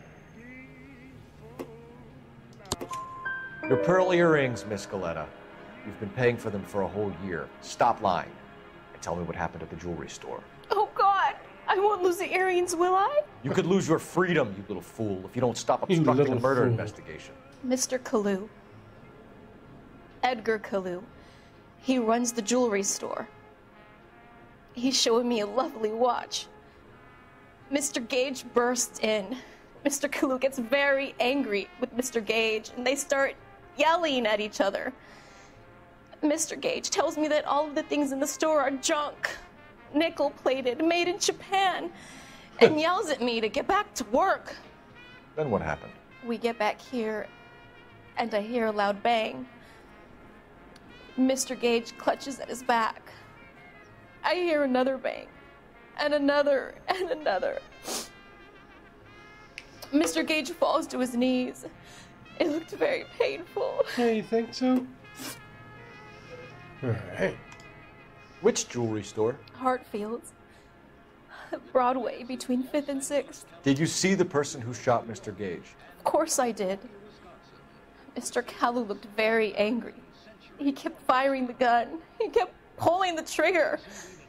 Your pearl earrings, Miss Goleta. You've been paying for them for a whole year. Stop lying and tell me what happened at the jewelry store. Oh, God! I won't lose the earrings, will I? You could lose your freedom, you little fool, if you don't stop obstructing a murder investigation. Mr. Kalu. Edgar Kalu. He runs the jewelry store. He's showing me a lovely watch. Mr. Gage bursts in. Mr. Kalu gets very angry with Mr. Gage, and they start yelling at each other. Mr. Gage tells me that all of the things in the store are junk, nickel-plated, made in Japan, and yells at me to get back to work. Then what happened? We get back here, and I hear a loud bang. Mr. Gage clutches at his back. I hear another bang, and another, and another. Mr. Gage falls to his knees. It looked very painful. Yeah, you think so? Alright. Which jewelry store? Hartfield's. Broadway, between 5th and 6th. Did you see the person who shot Mr. Gage? Of course I did. Mr. Kalu looked very angry. He kept firing the gun. He kept pulling the trigger.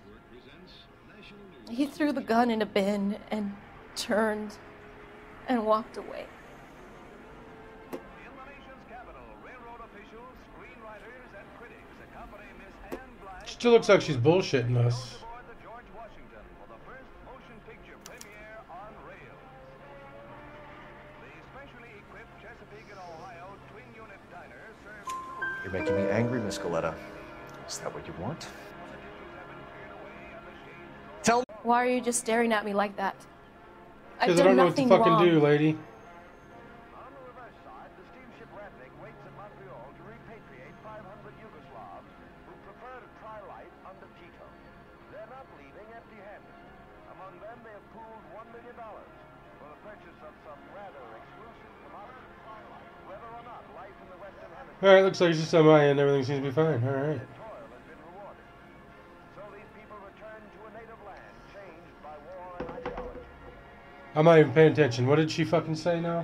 He threw the gun in a bin and turned and walked away. Still looks like she's bullshitting us. You're making me angry, Miss Goleta. Is that what you want? Tell me. Why are you just staring at me like that? I've Because I done don't know what to nothing fucking wrong. do, lady. Alright, looks like it's just on my end. Everything seems to be fine. Alright. I'm not even paying attention. What did she fucking say now?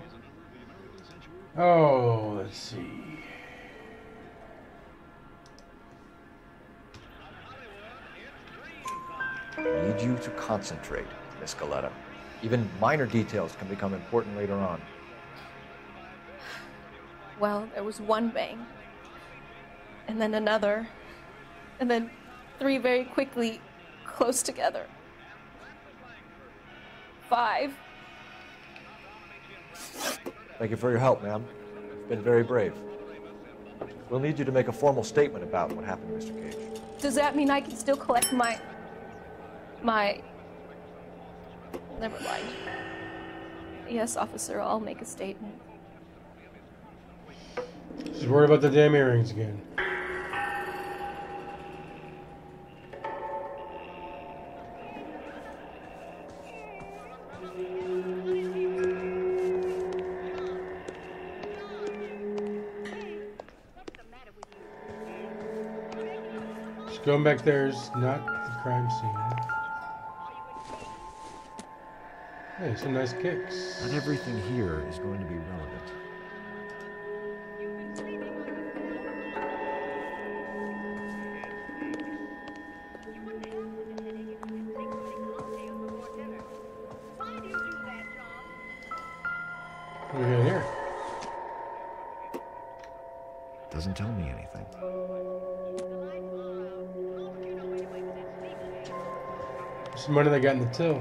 Oh, let's see. I need you to concentrate, Miss Galetta. Even minor details can become important later on. Well, there was one bang, and then another, and then 3 very quickly, close together. 5. Thank you for your help, ma'am. You've been very brave. We'll need you to make a formal statement about what happened to Mr. Cage. Does that mean I can still collect my... Never mind. Yes, officer, I'll make a statement. She's worried about the damn earrings again. Just going back there is not the crime scene. Hey, some nice kicks. Not everything here is going to be relevant. What are we doing here? Doesn't tell me anything. What's the money they got in the till?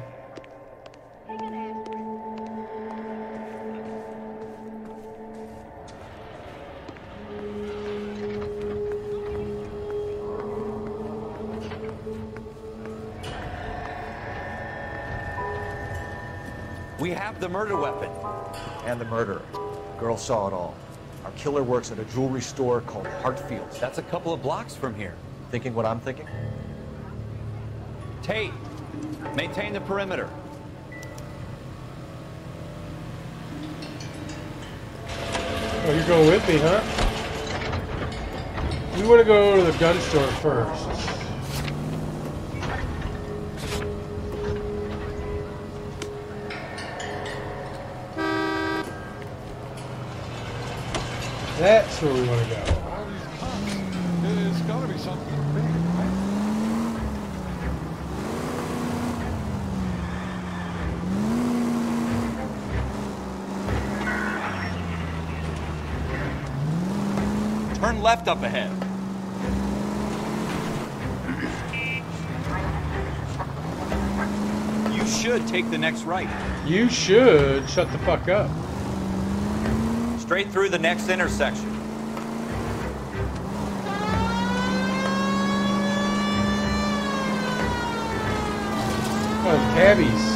We have the murder weapon. And the murderer. The girl saw it all. Our killer works at a jewelry store called Hartfield's. That's a couple of blocks from here. Thinking what I'm thinking? Tate, maintain the perimeter. Oh, you're going with me, huh? We want to go to the gun store first. That's where we want to go. There's gotta be something big, right? Turn left up ahead. You should take the next right. You should shut the fuck up. Straight through the next intersection. Oh, cabbies.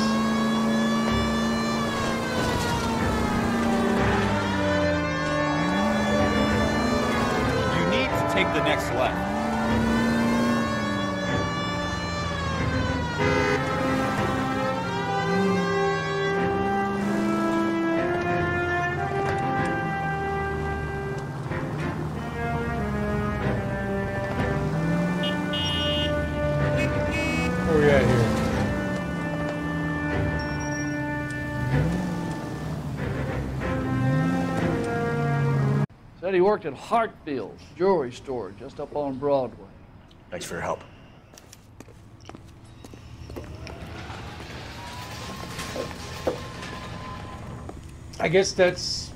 You need to take the next left. Where we at here? Said he worked at Hartfield's jewelry store just up on Broadway. Thanks for your help. I guess that's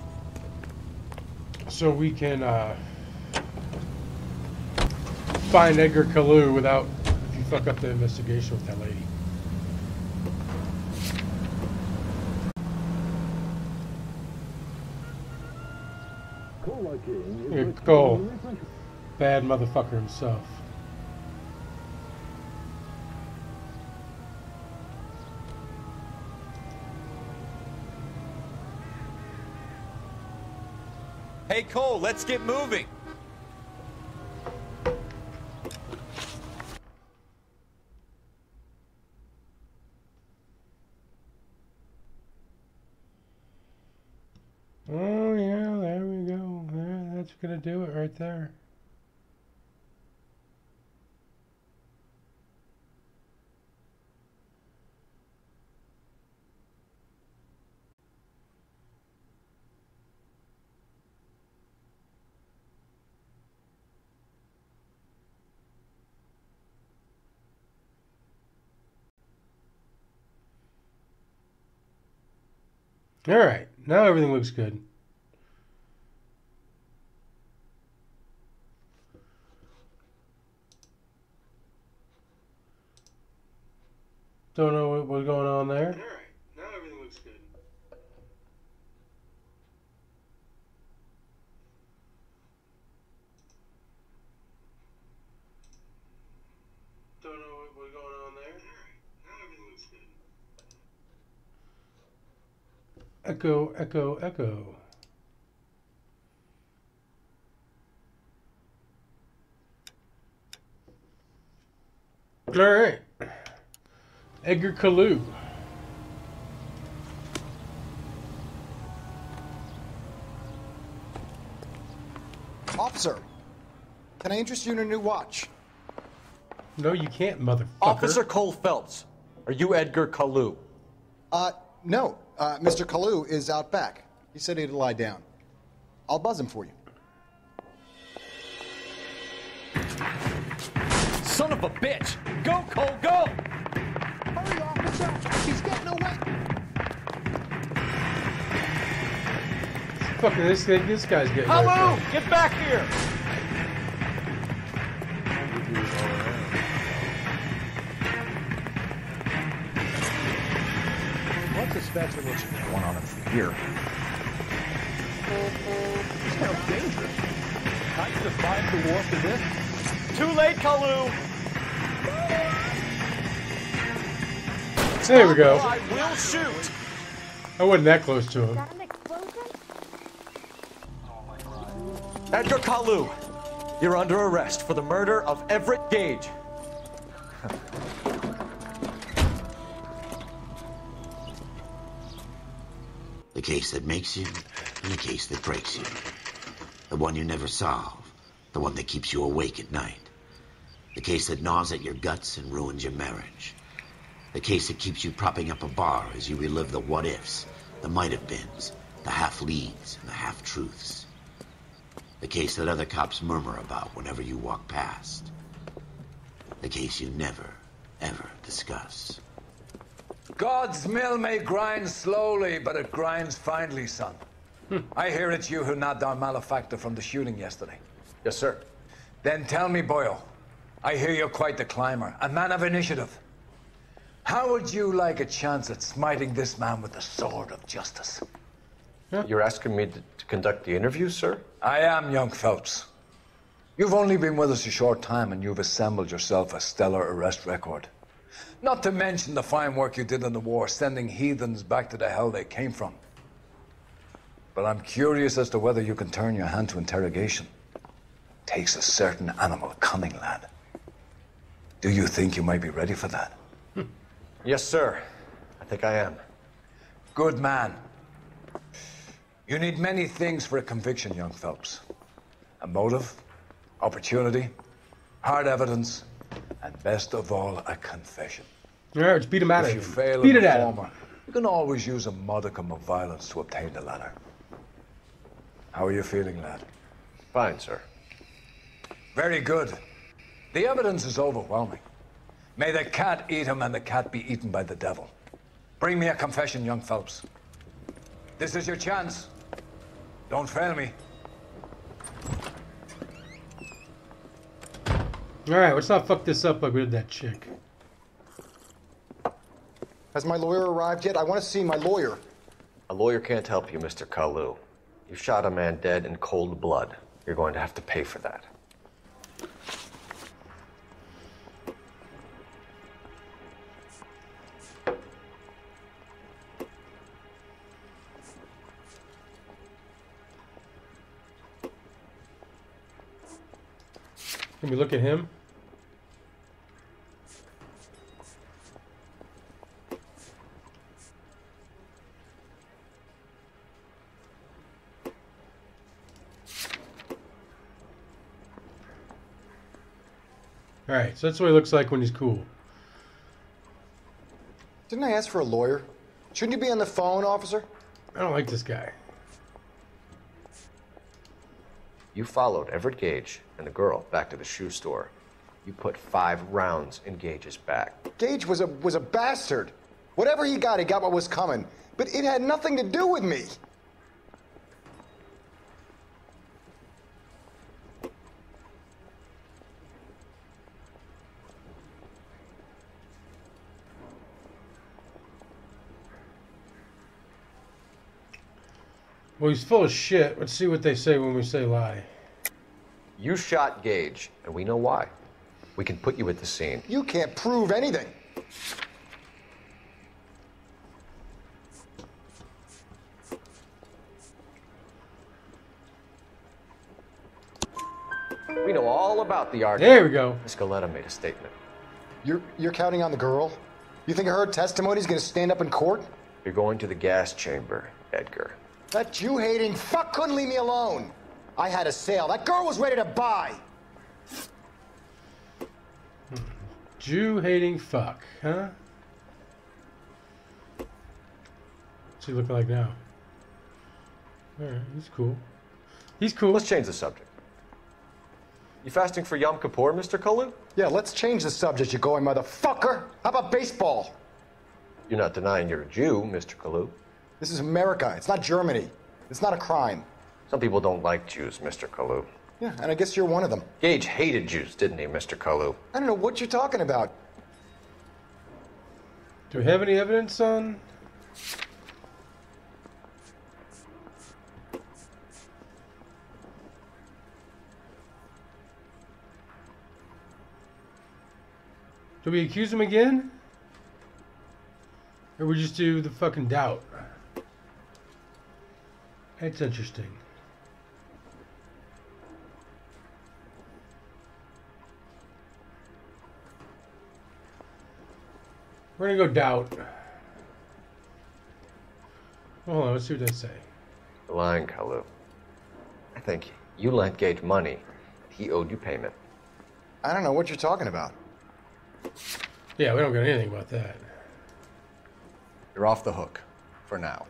so we can find Edgar Kalu without if you fuck up the investigation with that lady. Here, Cole. Bad motherfucker himself. Hey, Cole, let's get moving. Oh yeah, there we go. That's gonna do it right there. All right, now everything looks good. Don't know what was going on there. All right, now everything looks good. Don't know what was going on there. All right, now everything looks good. Echo, echo, echo. All right. Edgar Kalu. Officer, can I interest you in a new watch? No, you can't, motherfucker. Officer Cole Phelps, are you Edgar Kalu? No. Mr. Kalu is out back. He said he'd lie down. I'll buzz him for you. Son of a bitch! Go, Cole, go! Hurry, officer! He's getting away! Fucking this guy's getting Hello! Get back here! What's this investigation going on from here? It's kind of dangerous. How you survive the war for this? Too late, Kalu! There we go. I will shoot! I wasn't that close to him. Edgar Kalu, you're under arrest for the murder of Everett Gage. The case that makes you, and the case that breaks you. The one you never solve, the one that keeps you awake at night. The case that gnaws at your guts and ruins your marriage. The case that keeps you propping up a bar as you relive the what-ifs, the might-have-beens, the half-leads, and the half-truths. The case that other cops murmur about whenever you walk past. The case you never, ever discuss. God's mill may grind slowly, but it grinds finely, son. I hear it's you who nabbed our malefactor from the shooting yesterday. Yes, sir. Then tell me, Boyle, I hear you're quite the climber, a man of initiative. How would you like a chance at smiting this man with the sword of justice? You're asking me to conduct the interview, sir? I am, young Phelps. You've only been with us a short time, and you've assembled yourself a stellar arrest record. Not to mention the fine work you did in the war, sending heathens back to the hell they came from. But I'm curious as to whether you can turn your hand to interrogation. Takes a certain animal cunning, lad. Do you think you might be ready for that? Yes, sir. I think I am. Good man. You need many things for a conviction, young Phelps. A motive, opportunity, hard evidence, and best of all, a confession. All right, let's beat him out of If here. you fail Beat in it the at him. former, you can always use a modicum of violence to obtain the latter. How are you feeling, lad? Fine, sir. Very good. The evidence is overwhelming. May the cat eat him and the cat be eaten by the devil. Bring me a confession, young Phelps. This is your chance. Don't fail me. All right, let's not fuck this up like we did that chick. Has my lawyer arrived yet? I want to see my lawyer. A lawyer can't help you, Mr. Kalu. You shot a man dead in cold blood. You're going to have to pay for that. Can we look at him? Alright, so that's what he looks like when he's cool. Didn't I ask for a lawyer? Shouldn't you be on the phone, officer? I don't like this guy. You followed Everett Gage and the girl back to the shoe store. You put 5 rounds in Gage's back. Gage was a bastard. Whatever he got what was coming. But it had nothing to do with me. Well, he's full of shit. Let's see what they say when we say lie. You shot Gage, and we know why. We can put you at the scene. You can't prove anything. We know all about the argument. There we go. Miss Galetta made a statement. You're counting on the girl? You think her testimony's gonna stand up in court? You're going to the gas chamber, Edgar. That Jew-hating fuck couldn't leave me alone. I had a sale. That girl was ready to buy. Jew-hating fuck, huh? What's he looking like now? Alright, he's cool. He's cool. Let's change the subject. You fasting for Yom Kippur, Mr. Kalu? Yeah, let's change the subject, you going motherfucker. How about baseball? You're not denying you're a Jew, Mr. Kalu. This is America. It's not Germany. It's not a crime. Some people don't like Jews, Mr. Kalu. Yeah, and I guess you're one of them. Gage hated Jews, didn't he, Mr. Kalu? I don't know what you're talking about. Do we have any evidence on? Do we accuse him again? Or we just do the fucking doubt? That's interesting. We're gonna go doubt. Hold on, let's see what they say. You're lying, Kalu. I think you lent Gage money. He owed you payment. I don't know what you're talking about. Yeah, we don't got anything about that. You're off the hook. For now.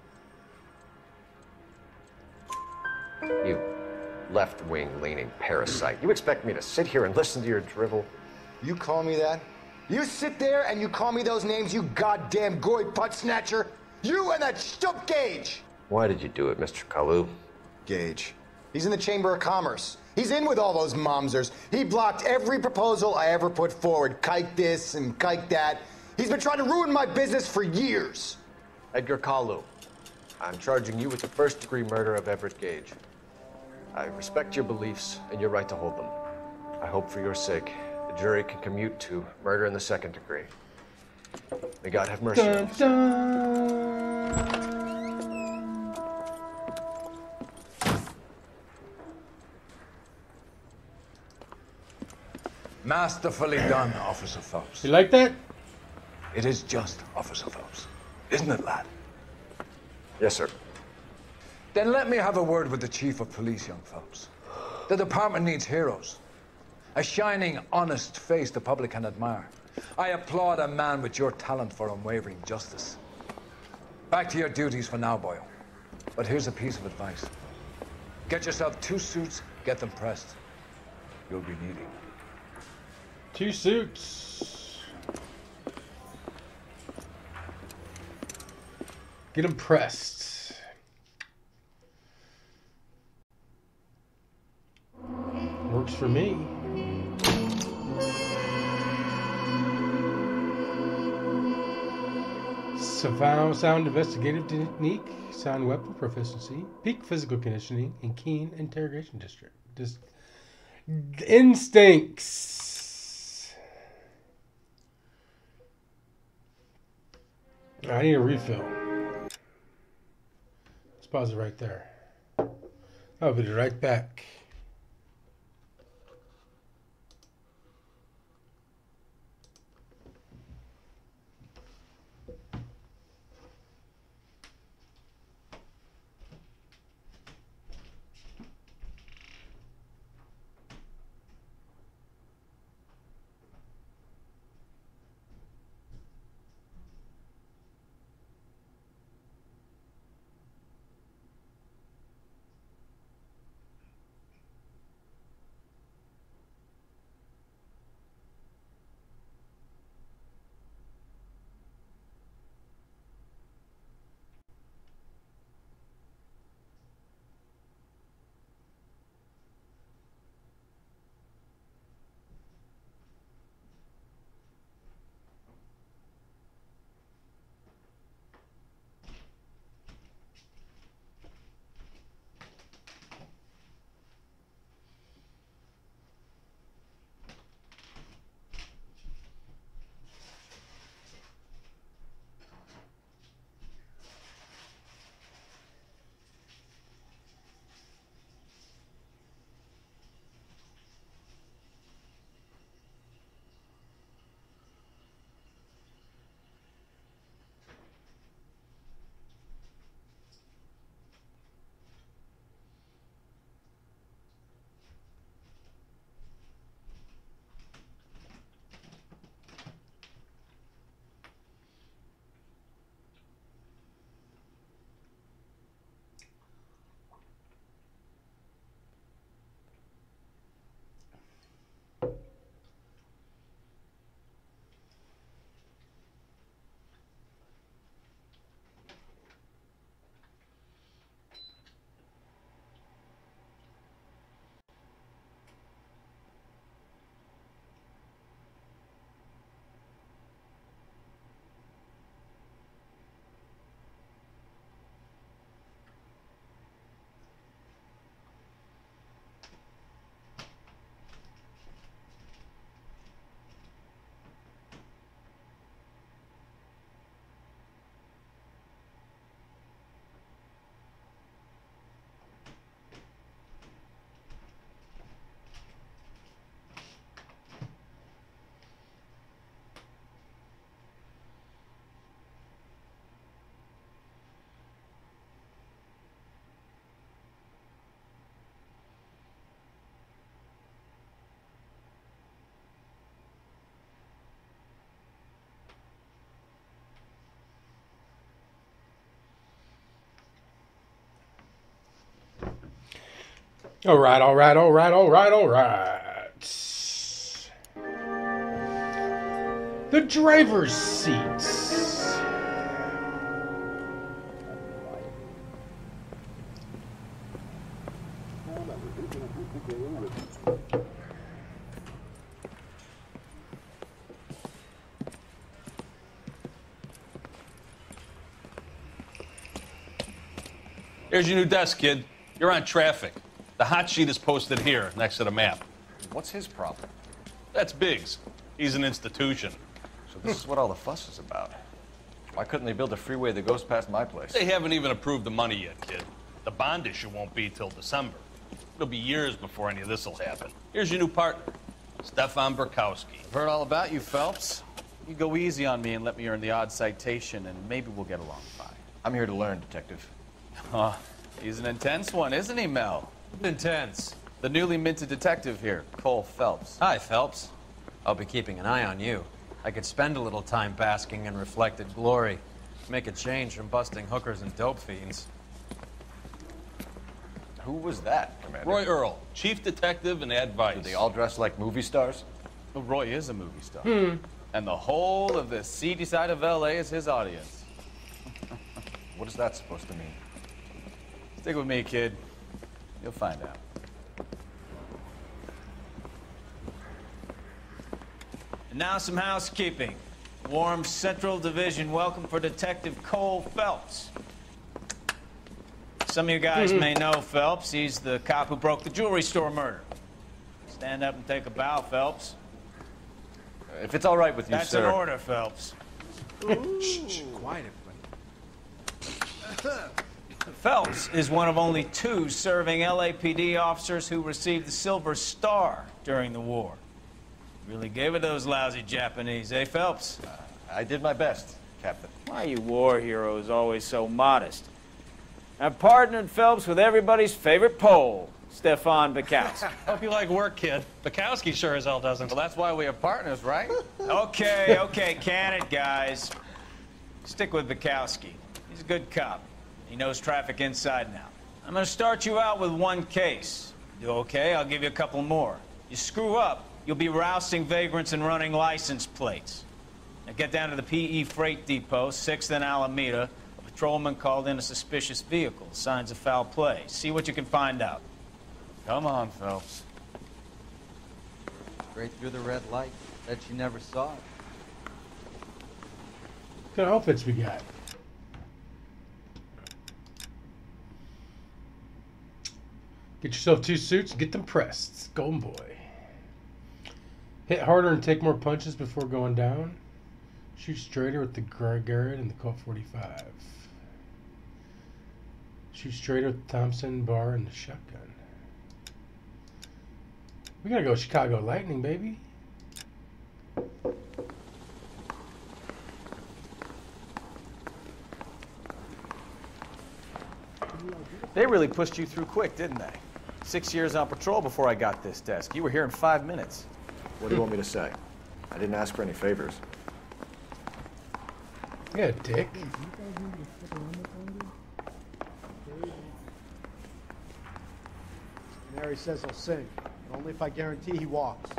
You left-wing leaning parasite. You expect me to sit here and listen to your drivel? You call me that? You sit there and you call me those names, you goddamn goy putt snatcher? You and that stup Gage! Why did you do it, Mr. Kalu? Gage. He's in the Chamber of Commerce. He's in with all those momsers. He blocked every proposal I ever put forward. Kike this and kike that. He's been trying to ruin my business for years. Edgar Kalu, I'm charging you with the first-degree murder of Everett Gage. I respect your beliefs and your right to hold them. I hope for your sake the jury can commute to murder in the second degree. May God have mercy on you. Masterfully done, Officer Phelps. You like that? It is just, Officer Phelps. Isn't it, lad? Yes, sir. Then let me have a word with the Chief of Police, young Phelps. The department needs heroes. A shining, honest face the public can admire. I applaud a man with your talent for unwavering justice. Back to your duties for now, boyo. But here's a piece of advice. Get yourself 2 suits, get them pressed. You'll be needing 2 suits. Get them pressed. Works for me. Sound investigative technique, sound weapon proficiency, peak physical conditioning, and keen interrogation district. Instincts. I need a refill. Let's pause it right there. I'll be right back. All right, all right, all right, all right, all right. The driver's seats. Here's your new desk, kid. You're on traffic. The hot sheet is posted here, next to the map. What's his problem? That's Biggs. He's an institution. So this is what all the fuss is about. Why couldn't they build a freeway that goes past my place? They haven't even approved the money yet, kid. The bond issue won't be till December. It'll be years before any of this will happen. Here's your new partner, Stefan Burkowski. I've heard all about you, Phelps. You go easy on me and let me earn the odd citation, and maybe we'll get along fine. I'm here to learn, Detective. Oh, he's an intense one, isn't he, Mel? Intense. The newly minted detective here, Cole Phelps. Hi, Phelps. I'll be keeping an eye on you. I could spend a little time basking in reflected glory. Make a change from busting hookers and dope fiends. Who was that, Commander? Roy Earl, chief detective and advice. Do they all dress like movie stars? Well, Roy is a movie star. And the whole of the seedy side of L.A. is his audience. What is that supposed to mean? Stick with me, kid. You'll find out. And now some housekeeping. Warm Central Division welcome for Detective Cole Phelps. Some of you guys may know Phelps. He's the cop who broke the jewelry store murder. Stand up and take a bow, Phelps. If it's all right with you, That's sir. an order, Phelps. Shh, quiet, everybody. Phelps is one of only 2 serving LAPD officers who received the Silver Star during the war. Really gave it those lousy Japanese, eh, Phelps? I did my best, Captain. Why are you war heroes always so modest? I've partnered Phelps with everybody's favorite Pole, Stefan Burkowski. Hope you like work, kid. Bukowski sure as hell doesn't. Well, that's why we have partners, right? Okay, can it, guys. Stick with Bukowski. He's a good cop. He knows traffic inside and out. I'm gonna start you out with 1 case. Do okay? I'll give you a couple more. You screw up, you'll be rousting vagrants and running license plates. Now get down to the PE Freight Depot, 6th and Alameda. A patrolman called in a suspicious vehicle. Signs of foul play. See what you can find out. Come on, Phelps. Straight through the red light. Bet you never saw it. What kind of outfits we got? Get yourself 2 suits, get them pressed. Golden boy. Hit harder and take more punches before going down. Shoot straighter with the Garrett and the Colt 45. Shoot straighter with the Thompson bar and the shotgun. We gotta go Chicago Lightning, baby. They really pushed you through quick, didn't they? 6 years on patrol before I got this desk. You were here in 5 minutes. What do you want me to say? I didn't ask for any favors. Yeah, dick. Mary says he'll sing, but only if I guarantee he walks.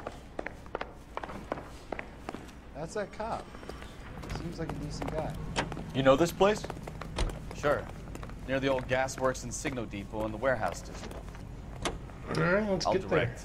That's that cop. Seems like a decent guy. You know this place? Sure. Near the old gas works and Signo Depot in the warehouse district. All right, let's I'll get direct.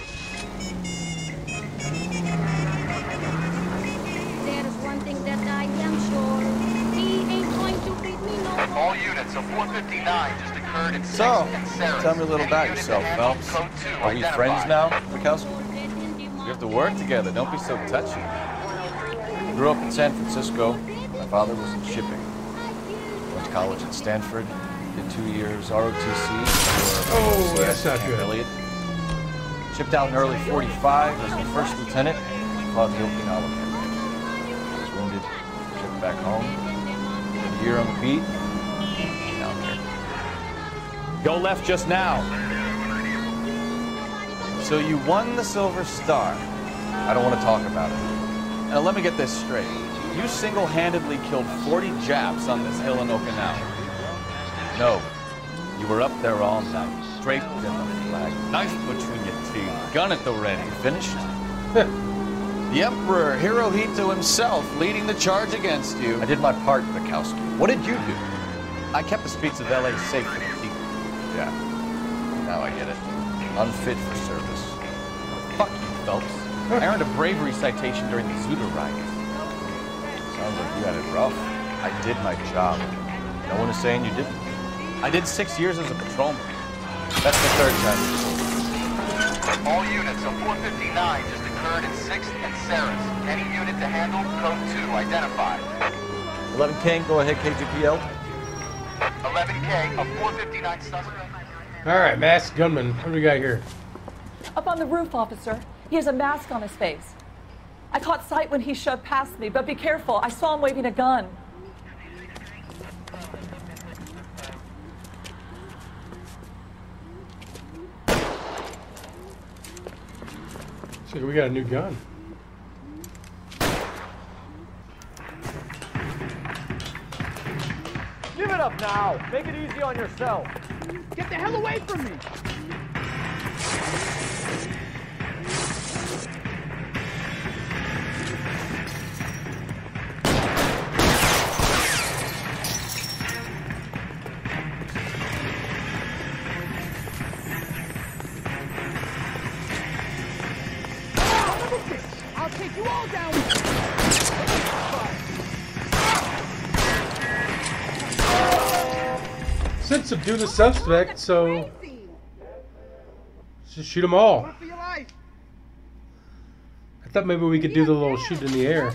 There is one thing that I am sure. He ain't going to beat me no more. All units of 459 just occurred in So, 6th and Sarah. tell me a little about yourself, Phelps. Are we friends now, Bukowski? We have to work together. Don't be so touchy. I grew up in San Francisco. My father was in shipping. Went to college at Stanford. Did 2 years ROTC. Oh, that's not good. Elliott. Shipped out in early 45 as a first lieutenant. Fought the Okinawa campaign. Was wounded. Shipped back home. Did a year on the beat. Down here. Go left just now. So you won the Silver Star. I don't want to talk about it. Now let me get this straight. You single-handedly killed 40 Japs on this hill in Okinawa. No. You were up there all night, draped in the flag, knife between your teeth, gun at the ready. Finished? The Emperor Hirohito himself leading the charge against you. I did my part, Bukowski. What did you do? I kept the streets of LA safe for the people. Yeah. Now I get it. Unfit for service. Oh, fuck you, Phelps. I earned a bravery citation during the Zuda riots. Sounds like you had it rough. I did my job. No one is saying you didn't. I did 6 years as a patrolman. That's the third time. All units of 459 just occurred in 6th and Sarah's. Any unit to handle, code 2, identified. 11 King, go ahead, KGPL. 11K, a 459 suspect. Alright, masked gunman. What do we got here? Up on the roof, officer. He has a mask on his face. I caught sight when he shoved past me, but be careful. I saw him waving a gun. So we got a new gun. Give it up now. Make it easy on yourself. Get the hell away from me. I'll take you all down. Said subdue the suspect, so just shoot them all. I thought maybe we could do the little shoot in the air.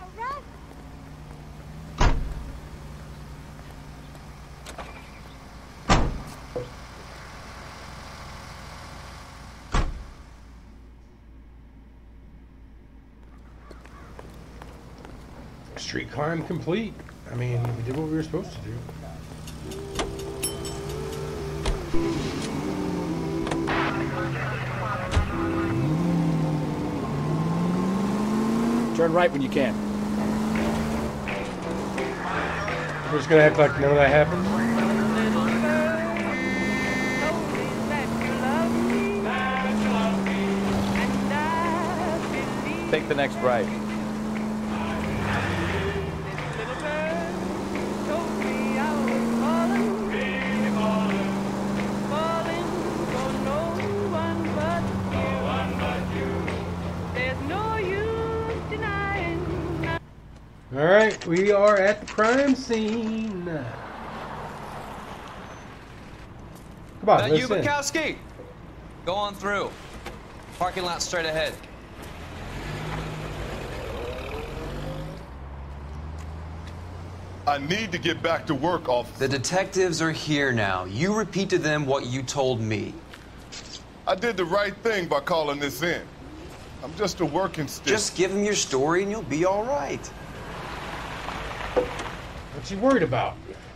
Street climb complete. I mean, we did what we were supposed to do. Turn right when you can. We're just gonna act like none of that happened. Take the next right. Alright, we are at the crime scene. Come on, You, listen. Bukowski. Go on through. Parking lot straight ahead. I need to get back to work, officer. The detectives are here now. You repeat to them what you told me. I did the right thing by calling this in. I'm just a working stick. Just give them your story and you'll be all right. What's he worried about?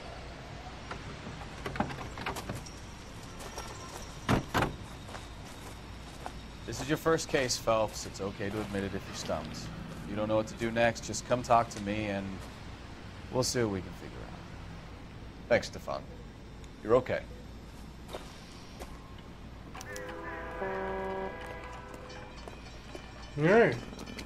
This is your first case, Phelps. It's okay to admit it if you're stumped. If you don't know what to do next, just come talk to me and we'll see what we can figure out. Thanks, Stefan. You're okay. All right.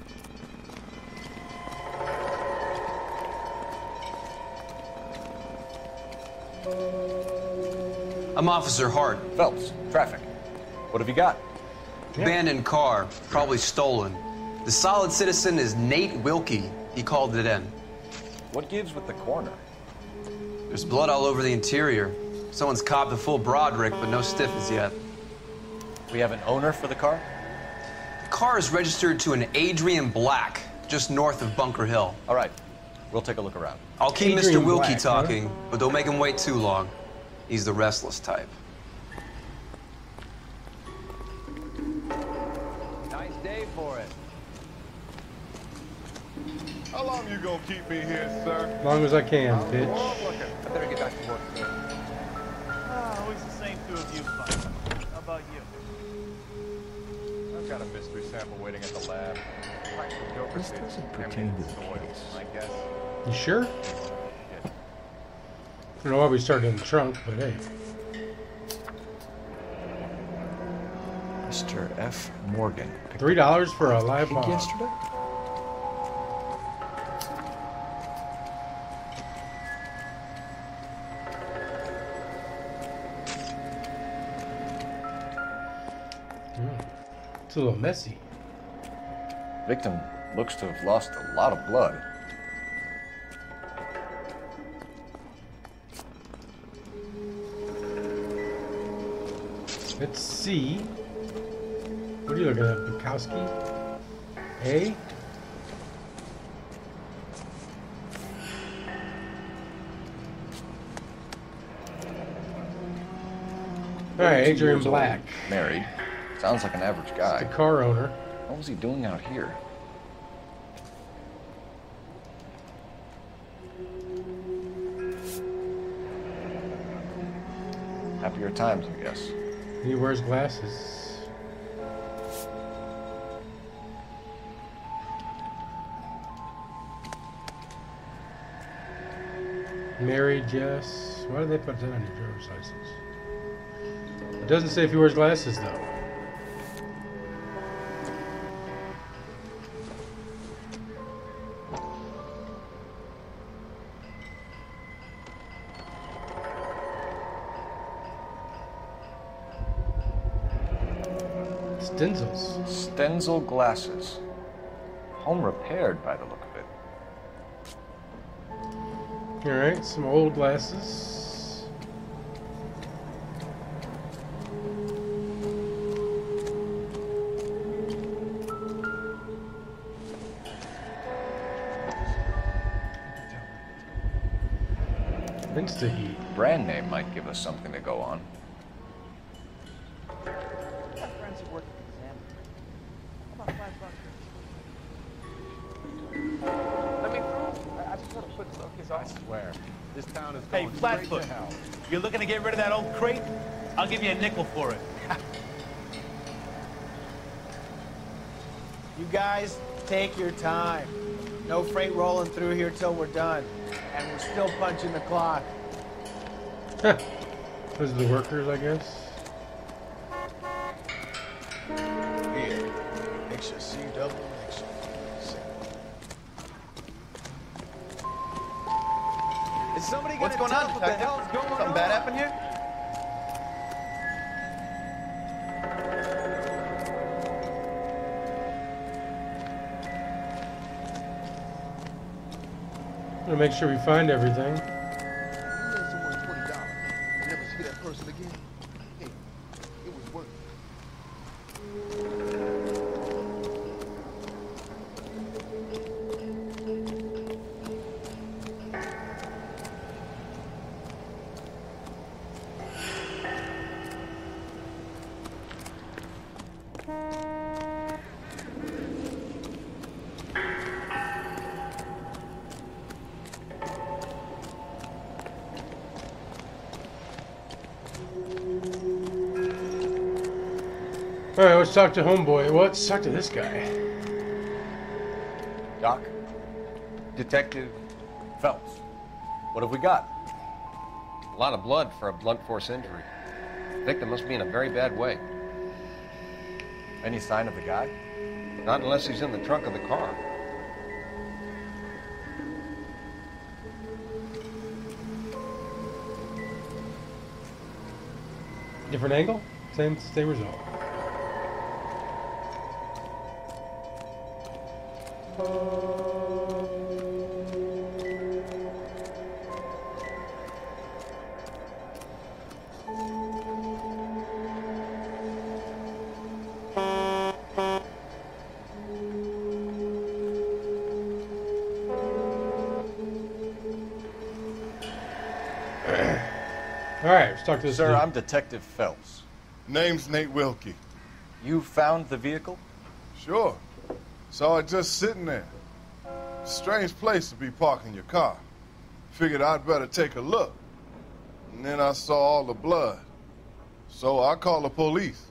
I'm Officer Hart. Phelps, traffic. What have you got? Abandoned car, probably stolen. The solid citizen is Nate Wilkie. He called it in. What gives with the corner? There's blood all over the interior. Someone's copped a full Broderick, but no stiff as yet. We have an owner for the car? The car is registered to an Adrian Black, just north of Bunker Hill. All right, we'll take a look around. I'll keep Adrian Mr. Wilkie Black, talking, huh? but don't make him wait too long. He's the restless type. Nice day for it. How long you gonna keep me here, sir? As long as I can, bitch. I better get back to work. Always the same two of you fight. How about you? I've got a mystery sample waiting at the lab. This doesn't pertain to the case. I guess. You sure? I don't know why we started in the trunk, but hey. Mr. F. Morgan. $3 for a live bomb. Yesterday? It's a little messy. Victim looks to have lost a lot of blood. Let's see. What are you looking at, Bukowski? A? Alright, Adrian Black. Married. Sounds like an average guy. The car owner. What was he doing out here? Happier times, I guess. He wears glasses. Married, yes. Why did they put that on your driver's license? It doesn't say if he wears glasses, though. Stenzel glasses. Home repaired by the look of it. Alright, some old glasses. Insta-heat. Brand name might give us something to go on. I swear, this town is Hey, going Flatfoot, straight to hell. you're looking to get rid of that old crate? I'll give you a nickel for it. You guys, take your time. No freight rolling through here till we're done. And we're still punching the clock. Those are the workers, I guess. Here, mix your C double, mix your C. Is somebody What's going on, what the Detective? hell's going Something on? bad happened here? I'm gonna make sure we find everything. You lend someone $20 and never see that person again. Hey, it was worth it. Alright, let's talk to homeboy. Well, let's talk to this guy. Doc? Detective Phelps. What have we got? A lot of blood for a blunt force injury. The victim must be in a very bad way. Any sign of the guy? Not unless he's in the trunk of the car. Different angle? Same result. All right, let's talk to this Sir, dude. I'm Detective Phelps. Name's Nate Wilkie. You found the vehicle? Sure. Saw it just sitting there. Strange place to be parking your car. Figured I'd better take a look. And then I saw all the blood. So I called the police.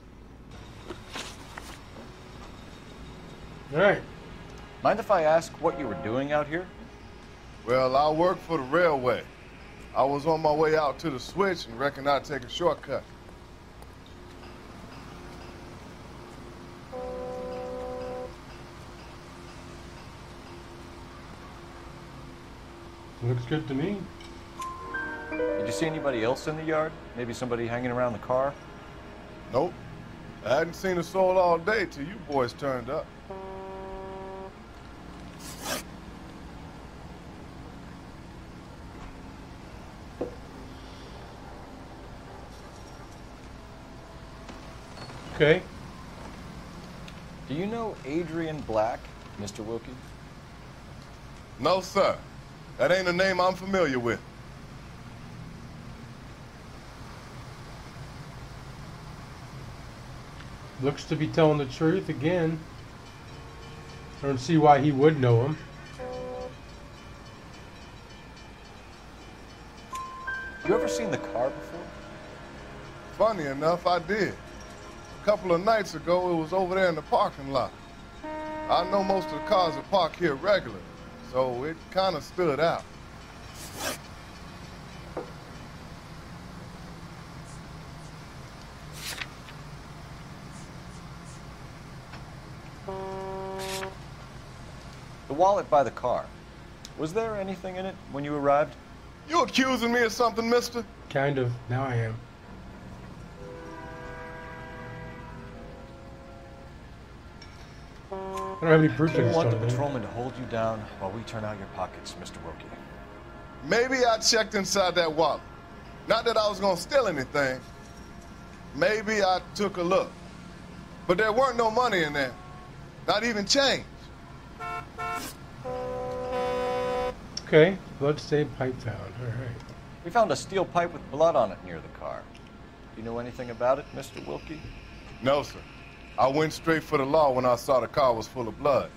All right. Mind if I ask what you were doing out here? Well, I work for the railway. I was on my way out to the switch and reckoned I'd take a shortcut. Looks good to me. Did you see anybody else in the yard? Maybe somebody hanging around the car? Nope. I hadn't seen a soul all day till you boys turned up. Okay. Do you know Adrian Black, Mr. Wilkie? No, sir. That ain't a name I'm familiar with. Looks to be telling the truth again. I don't see why he would know him. You ever seen the car before? Funny enough, I did. A couple of nights ago, it was over there in the parking lot. I know most of the cars are parked here regularly, so it kind of stood out. The wallet by the car. Was there anything in it when you arrived? You accusing me of something, mister? Kind of. Now I am. I don't have any proof Do you against want the anything. patrolman to hold you down while we turn out your pockets, Mr. Wilkie? Maybe I checked inside that wallet. Not that I was gonna steal anything. Maybe I took a look. But there weren't no money in there. Not even change. Okay. Blood-stained pipe found. All right. We found a steel pipe with blood on it near the car. Do you know anything about it, Mr. Wilkie? No, sir. I went straight for the law when I saw the car was full of blood.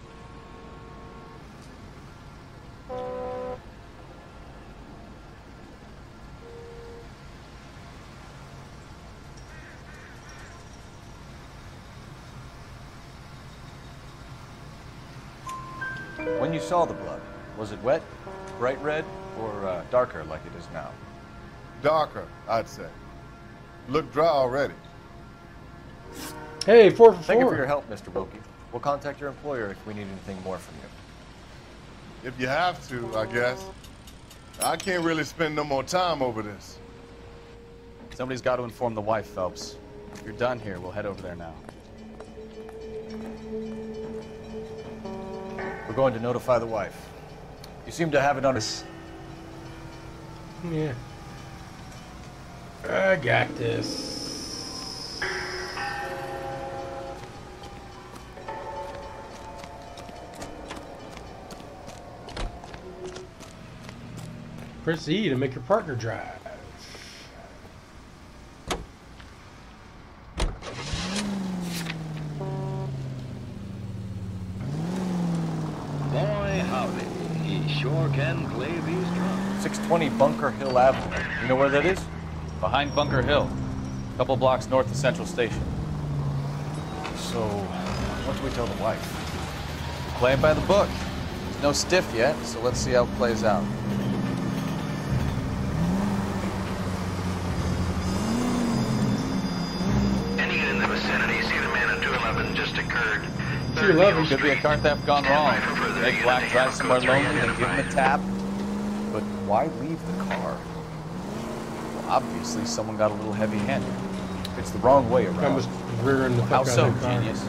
When you saw the blood, was it wet, bright red, or darker like it is now? Darker, I'd say. Looked dry already. Hey, 4 for 4. Thank you for your help, Mr. Wilkie. We'll contact your employer if we need anything more from you. If you have to, I guess. I can't really spend no more time over this. Somebody's got to inform the wife, Phelps. If you're done here, we'll head over there now. We're going to notify the wife. You seem to have it on us. Yeah. I got this. Press E to make your partner drive. Boy, howdy. He sure can play these drums. 620 Bunker Hill Avenue. You know where that is? Behind Bunker Hill, a couple blocks north of Central Station. So, what do we tell the wife? Play it by the book. There's no stiff yet, so let's see how it plays out. Any in the vicinity, see the man at 211 just occurred. 211. Could be a car theft gone wrong. Make Black drive somewhere lonely, then give him a tap. But why leave the car? Well, obviously, someone got a little heavy-handed. It's the wrong way I around. was rearing the How fuck out so, of that car. genius?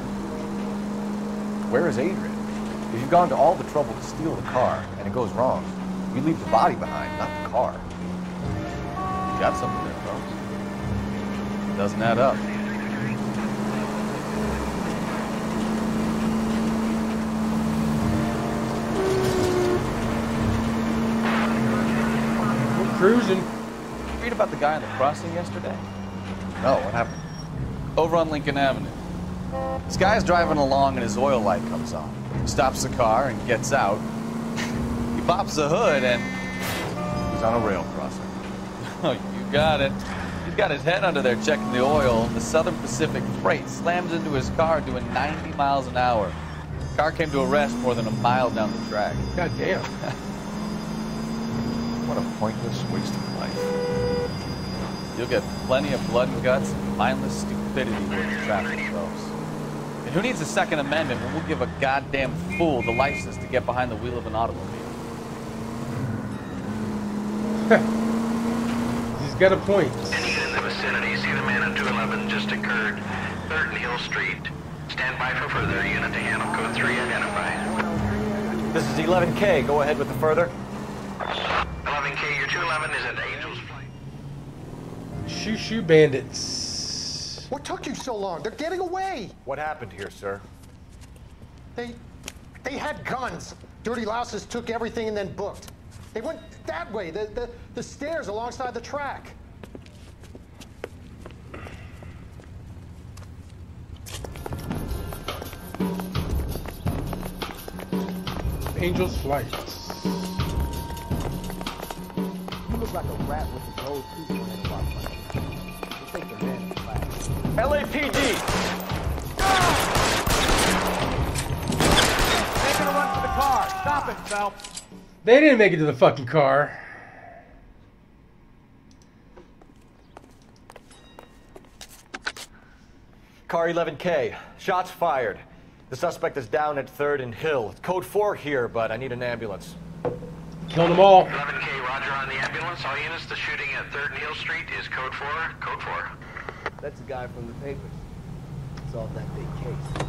Where is Adrian? If you've gone to all the trouble to steal the car and it goes wrong, you leave the body behind, not the car. You got something there, Phelps. Doesn't add up. We're cruising. Read about the guy on the crossing yesterday? No, what happened? Over on Lincoln Avenue. This guy's driving along and his oil light comes on. He stops the car and gets out. He pops the hood and He's on a rail crossing. oh, you got it. He's got his head under there checking the oil. The Southern Pacific Freight slams into his car doing 90 miles an hour. The car came to a rest more than a mile down the track. God damn. What a pointless waste of life. You'll get plenty of blood and guts and mindless stupidity with the traffic, folks. And who needs a Second Amendment when we'll give a goddamn fool the license to get behind the wheel of an automobile? He's got a point. Any in the vicinity, see the man on 211 just occurred. 3rd and Hill Street. Stand by for further. Unit to handle. Code 3 identified. This is 11K. Go ahead with the further. 11K, your 211 is at Angel's Flight. Shoo bandits. What took you so long? They're getting away. What happened here, sir? They had guns. Dirty louses took everything and then booked. They went that way, the stairs alongside the track. Angel's Flight. You look like a rat with his nose tooth on that block punch. You think they're in class. LAPD! Making a run for the car. Stop it, Phelps. They didn't make it to the fucking car. Car 11K. Shots fired. The suspect is down at 3rd and Hill. It's code 4 here, but I need an ambulance. Killed them all. 11K, roger on the ambulance. All units, the shooting at 3rd and Hill Street is code 4. Code 4. That's the guy from the papers. Solved that big case.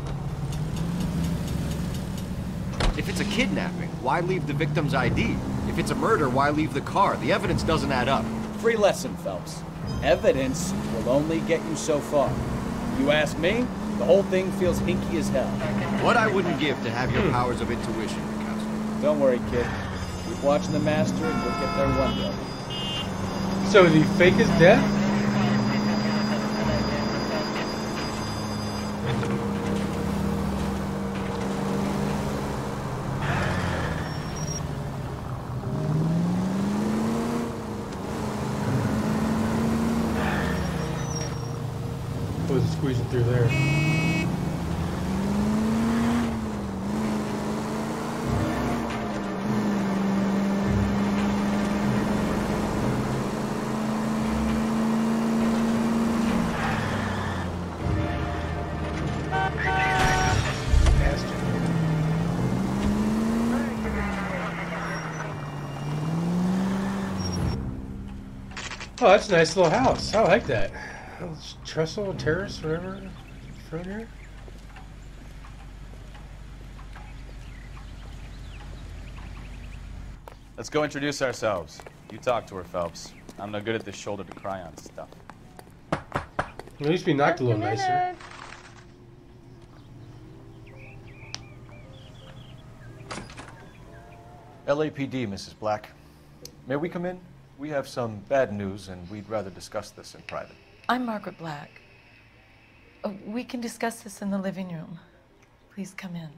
If it's a kidnapping, why leave the victim's ID? If it's a murder, why leave the car? The evidence doesn't add up. Free lesson, Phelps. Evidence will only get you so far. You ask me, the whole thing feels hinky as hell. What I wouldn't give to have your powers of intuition, Counselor. Don't worry, kid. Keep watching the master and you'll get there one day. So did he fake his death? Was squeezing through there. Oh, that's a nice little house. I like that. Trestle, terrace, whatever. Front here. Let's go introduce ourselves. You talk to her, Phelps. I'm no good at this shoulder to cry on stuff. At least we knocked a little nicer. LAPD, Mrs. Black. May we come in? We have some bad news, and we'd rather discuss this in private. I'm Margaret Black. We can discuss this in the living room. Please come in.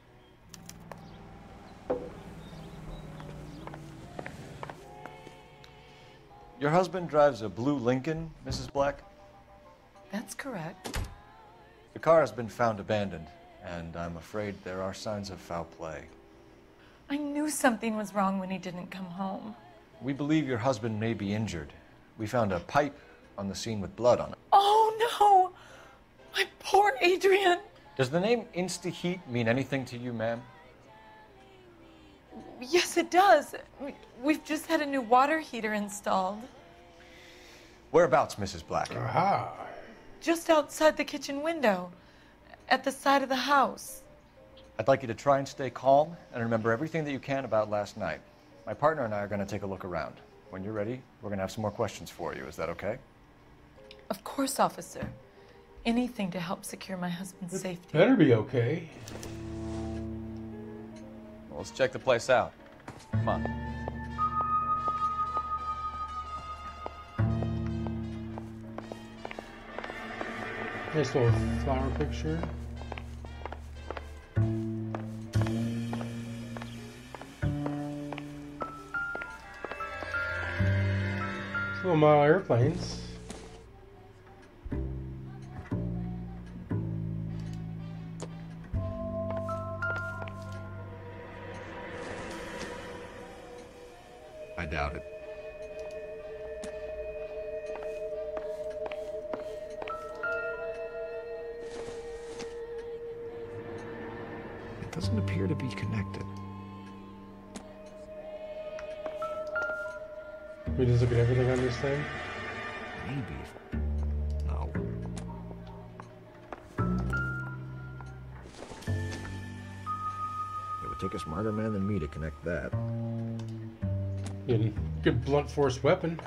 Your husband drives a blue Lincoln, Mrs. Black? That's correct. The car has been found abandoned, and I'm afraid there are signs of foul play. I knew something was wrong when he didn't come home. We believe your husband may be injured. We found a pipe on the scene with blood on it. Oh, no! My poor Adrian! Does the name Insta-Heat mean anything to you, ma'am? Yes, it does. We've just had a new water heater installed. Whereabouts, Mrs. Black? Aha. Just outside the kitchen window, at the side of the house. I'd like you to try and stay calm and remember everything that you can about last night. My partner and I are going to take a look around. When you're ready, we're going to have some more questions for you. Is that okay? Of course, officer. Anything to help secure my husband's safety. Better be okay. Well, let's check the place out. Come on. Nice little flower picture. Little model airplanes. I doubt it. It doesn't appear to be connected. We just look at everything on this thing? Maybe. No. It would take a smarter man than me to connect that. Good blunt force weapon.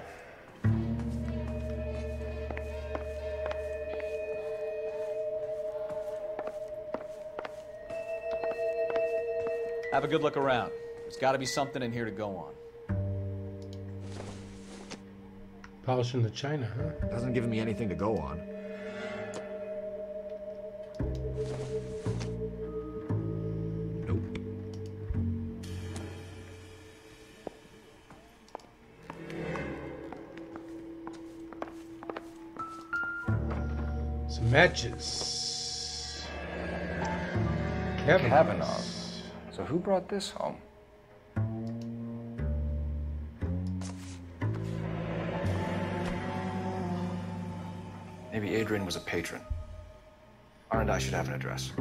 Have a good look around. There's got to be something in here to go on. Polishing the china, huh? Hasn't given me anything to go on. Some matches. Kavanaugh. So who brought this home? Maybe Adrian was a patron. R&I should have an address.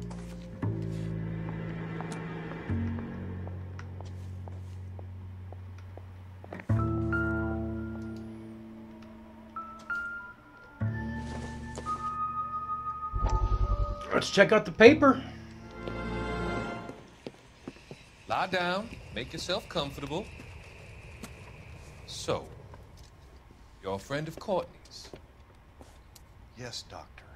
Let's check out the paper. Lie down, make yourself comfortable. So, you're a friend of Courtney's? Yes, Doctor.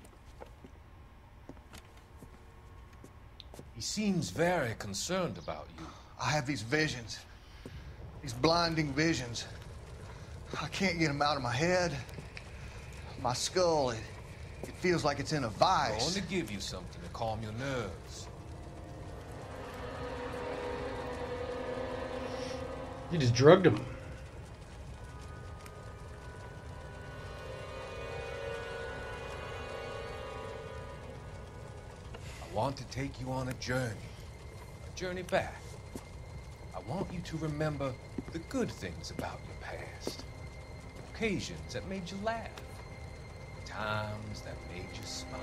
He seems very concerned about you. I have these visions. These blinding visions. I can't get them out of my head. My skull, it feels like it's in a I vice. want to give you something to calm your nerves. You just drugged him. I want to take you on a journey back. I want you to remember the good things about your past, occasions that made you laugh, times that made you smile.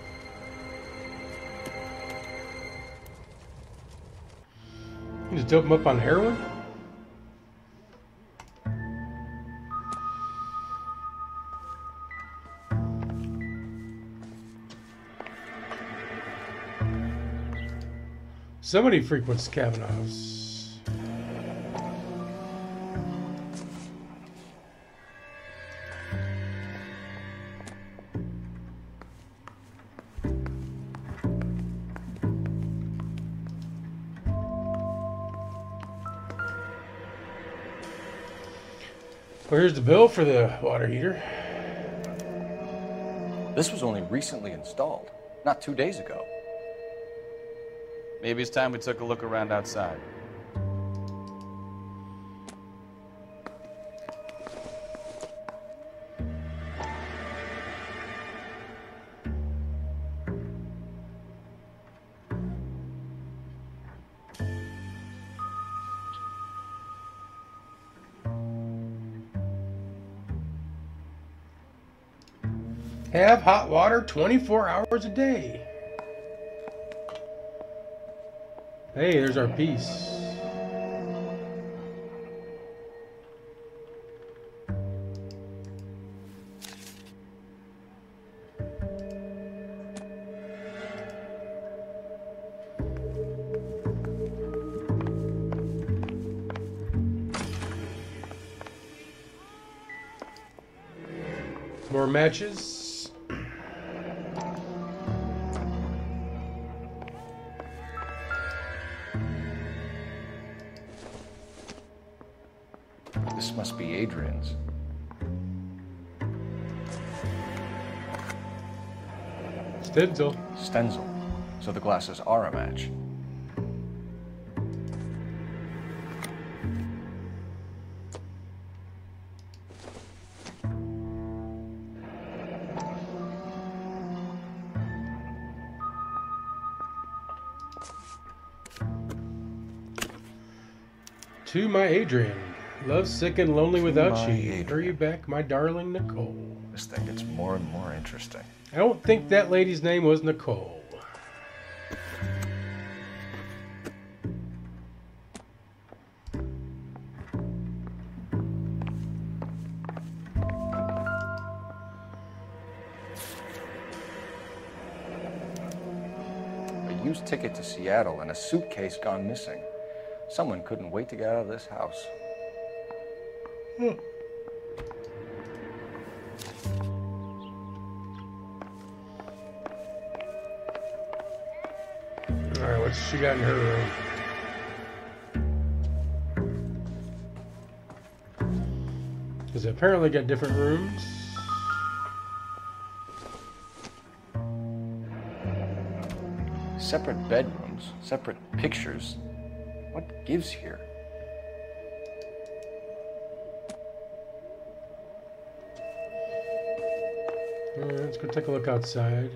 You just dope him up on heroin? Somebody frequents Kavanaugh's. Well, here's the bill for the water heater. This was only recently installed, not 2 days ago. Maybe it's time we took a look around outside. Have hot water 24 hours a day. Hey, there's our piece. More matches. This must be Adrian's. Stenzel. Stenzel. So the glasses are a match. To my Adrian. Love sick and lonely without my you. Adrian. Hurry back, my darling Nicole. This thing gets more and more interesting. I don't think that lady's name was Nicole. used ticket to Seattle, and a suitcase gone missing. Someone couldn't wait to get out of this house. Alright, what's she got in her room? Because they apparently got different rooms. Separate bedrooms, separate pictures. What gives here? Alright, let's go take a look outside.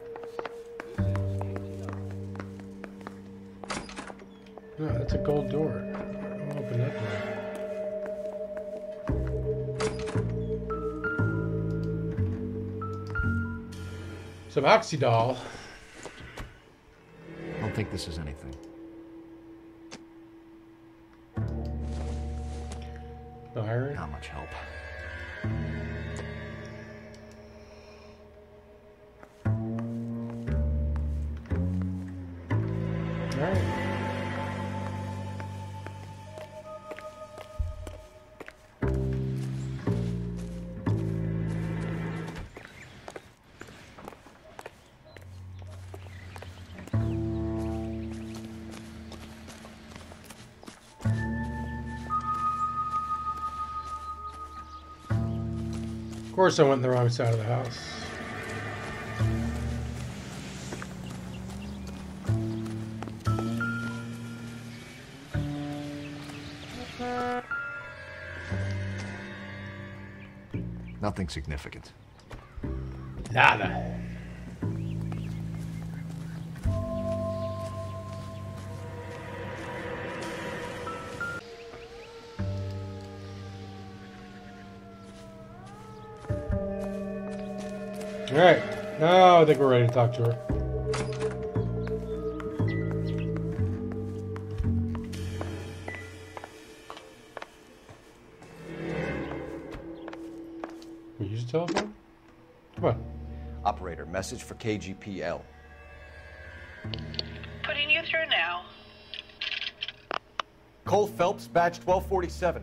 Oh, that's a gold door. I'll open that door. Some Oxydol. I don't think this is anything. No iron? Not much help. Alright. Of course I went the wrong side of the house. Nothing significant. Nada. Alright, now I think we're ready to talk to her. We use a telephone? Come on. Operator, message for KGPL. Putting you through now. Cole Phelps, badge 1247.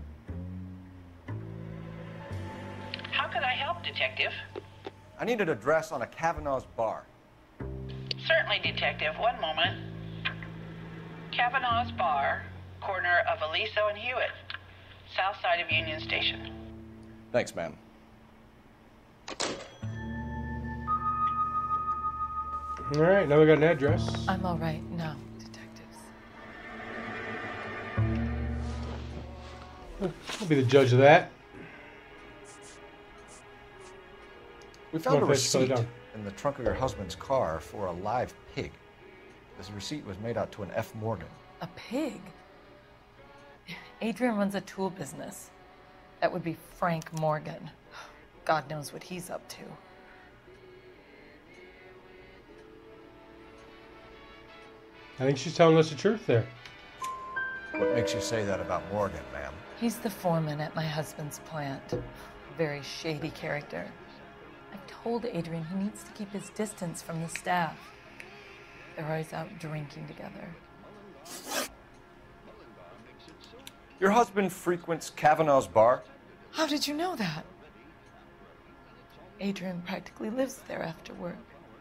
How can I help, Detective? I need an address on a Kavanaugh's bar. Certainly, Detective. One moment. Kavanaugh's Bar, corner of Aliso and Hewitt, south side of Union Station. Thanks, ma'am. Alright, now we got an address. I'm all right now, detectives. I'll be the judge of that. We found a Come on, Fish, slow receipt down. in the trunk of your husband's car for a live pig. This receipt was made out to an F. Morgan. A pig? Adrian runs a tool business. That would be Frank Morgan. God knows what he's up to. I think she's telling us the truth there. What makes you say that about Morgan, ma'am? He's the foreman at my husband's plant. Very shady character. I've told Adrian he needs to keep his distance from the staff. They're always out drinking together. Your husband frequents Kavanaugh's bar? How did you know that? Adrian practically lives there after work.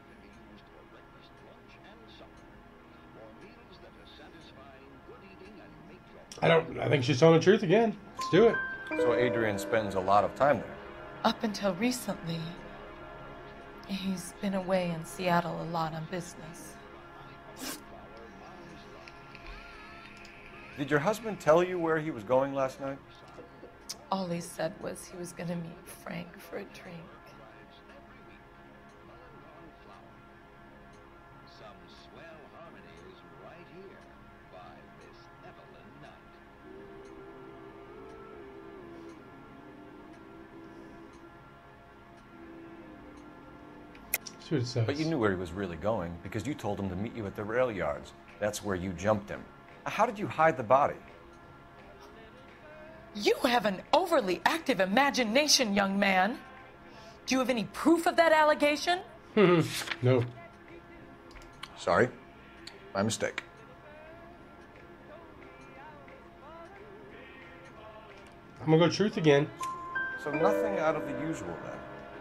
I think she's telling the truth again. Let's do it. So Adrian spends a lot of time there. Up until recently, he's been away in Seattle a lot on business. Did your husband tell you where he was going last night? All he said was he was going to meet Frank for a drink. See what it says. But you knew where he was really going because you told him to meet you at the rail yards. That's where you jumped him. How did you hide the body? You have an overly active imagination, young man. Do you have any proof of that allegation? No. Sorry? My mistake. I'm gonna go truth again. So nothing out of the usual then.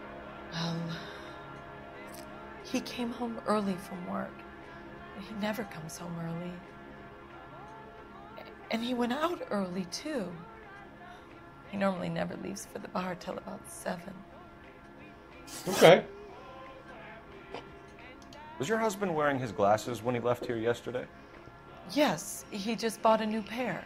He came home early from work. He never comes home early. And he went out early, too. He normally never leaves for the bar till about 7. Okay. Was your husband wearing his glasses when he left here yesterday? Yes, he just bought a new pair.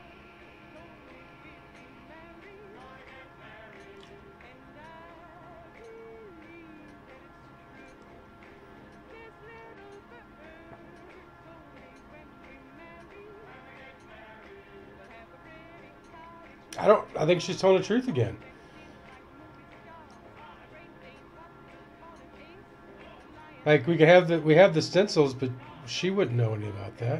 I think she's telling the truth again. Like we have the stencils, but she wouldn't know any about that.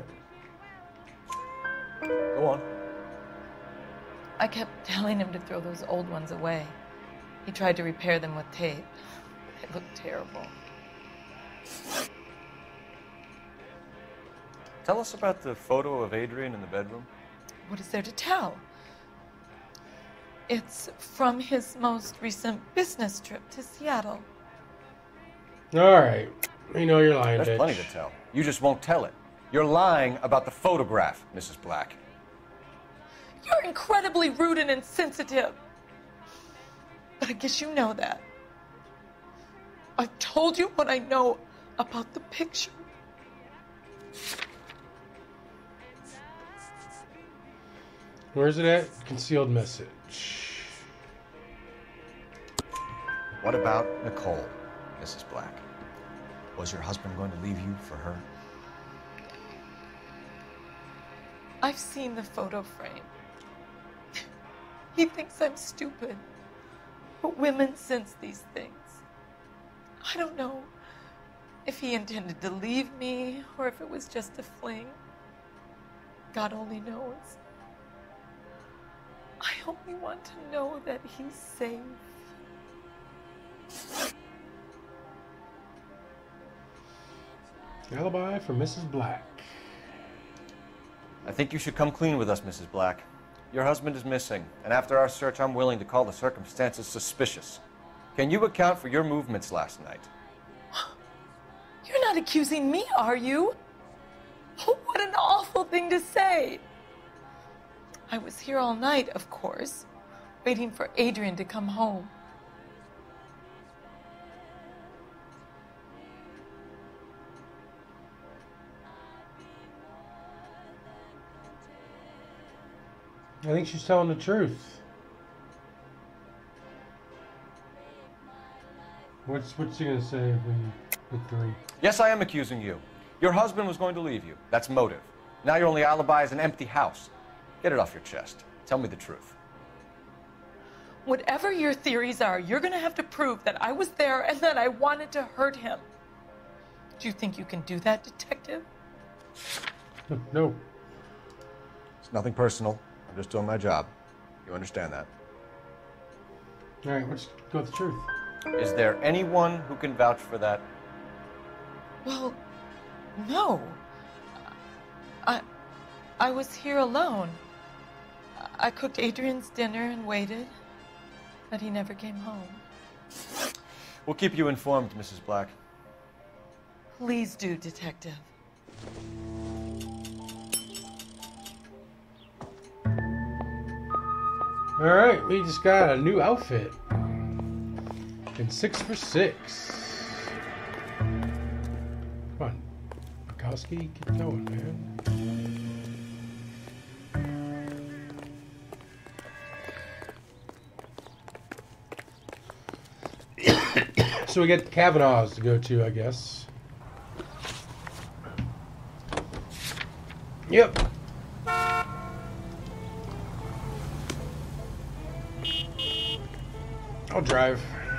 Go on. I kept telling him to throw those old ones away. He tried to repair them with tape. They looked terrible. Tell us about the photo of Adrian in the bedroom. What is there to tell? It's from his most recent business trip to Seattle. All right. You know you're lying, There's bitch. plenty to tell. You just won't tell it. You're lying about the photograph, Mrs. Black. You're incredibly rude and insensitive. But I guess you know that. I've told you what I know about the picture. Where's it at? Concealed message. What about Nicole, Mrs. Black? Was your husband going to leave you for her? I've seen the photo frame. He thinks I'm stupid. But women sense these things. I don't know if he intended to leave me or if it was just a fling. God only knows. I only want to know that he's safe. Alibi for Mrs. Black. I think you should come clean with us, Mrs. Black. Your husband is missing, and after our search, I'm willing to call the circumstances suspicious. Can you account for your movements last night? You're not accusing me, are you? Oh, what an awful thing to say. I was here all night, of course, waiting for Adrian to come home. I think she's telling the truth. What's he gonna say if we hit 3? Yes, I am accusing you. Your husband was going to leave you. That's motive. Now your only alibi is an empty house. Get it off your chest. Tell me the truth. Whatever your theories are, you're gonna have to prove that I was there and that I wanted to hurt him. Do you think you can do that, detective? No. It's nothing personal. I'm just doing my job. You understand that? All right, let's go with the truth. Is there anyone who can vouch for that? Well, no. I was here alone. I cooked Adrian's dinner and waited, but he never came home. We'll keep you informed, Mrs. Black. Please do, detective. All right, we just got a new outfit. And 6 for 6. Come on, Bukowski, get going, man. So we get Kavanaugh's to go to, I guess. Yep. I'll drive.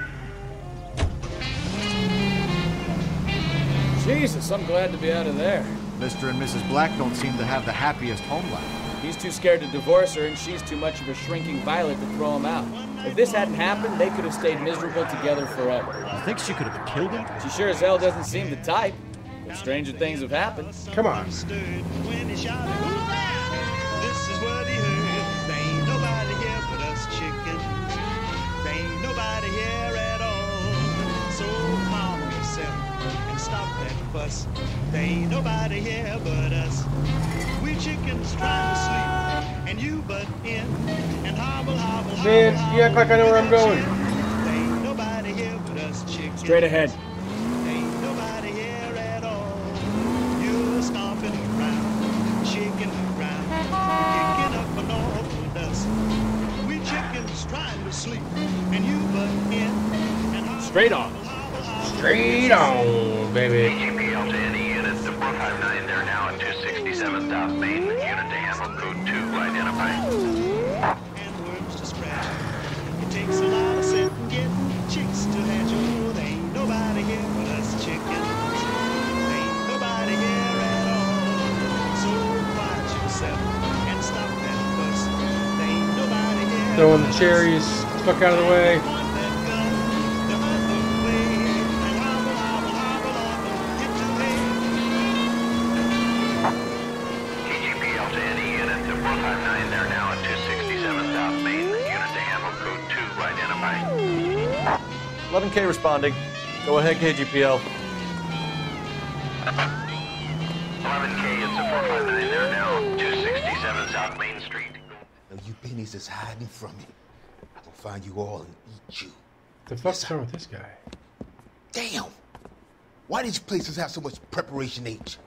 Jesus, I'm glad to be out of there. Mr. and Mrs. Black don't seem to have the happiest home life. He's too scared to divorce her, and she's too much of a shrinking violet to throw him out. If this hadn't happened, they could have stayed miserable together forever. You think she could have killed him? She sure as hell doesn't seem the type. Well, stranger things have happened. Come on. When he shouted, "Hoorah!" This is what he heard. There ain't nobody here but us chickens. There ain't nobody here at all. So calm yourself and stop that fuss. There ain't nobody here but us. We chickens trying to sleep, and you butt in and hobble, hobble, Man, you act like I know where I'm going. There ain't nobody here but us chickens. Straight ahead. There ain't nobody here at all. You're stomping around, shaking around, kicking up an awful dust. We chickens trying to sleep, and you butt in and hobble, Straight on. Straight on, baby. AGPL to any unit. The 459, they're now at 267 South Main. Unit to handle code 2 identified. And worms to scratch. It takes a lot of sitting getting chicks to hatch. Oh, there ain't nobody here but us chickens. There ain't nobody here at all. So quiet yourself and stop that fuss. There ain't nobody here. Throwing the cherries. Fuck out of the way. AGPL to any unit. The 459, they're now at 267 South Main. Unit to handle code 2 identified. 11K responding. Go ahead, KGPL. 11K, it's the 459, they're now 267 South Main Street. Now you pennies is hiding from me. I will find you all and eat you. The fuck's wrong with this guy? Damn! Why these places have so much preparation H?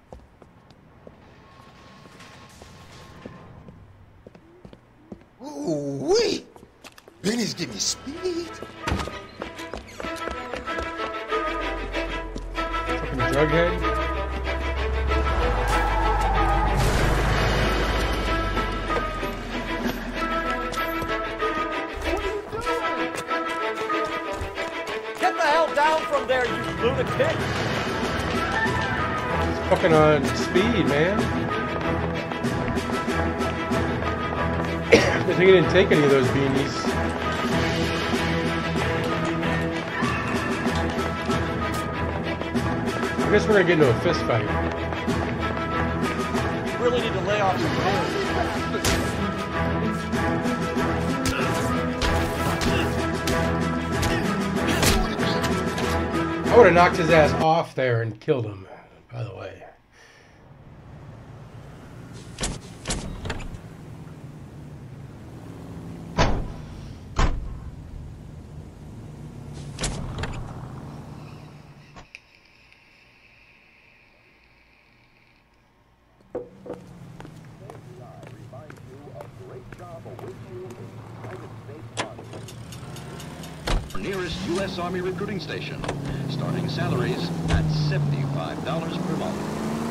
Ooh wee! Benny's giving me speed. Fucking drughead. Get the hell down from there, you lunatic! Fucking on speed, man. I think he didn't take any of those beanies. I guess we're gonna get into a fist fight. You really need to lay off your phone. I would have knocked his ass off there and killed him, by the way. Nearest U.S. Army recruiting station. Starting salaries at $75 per month.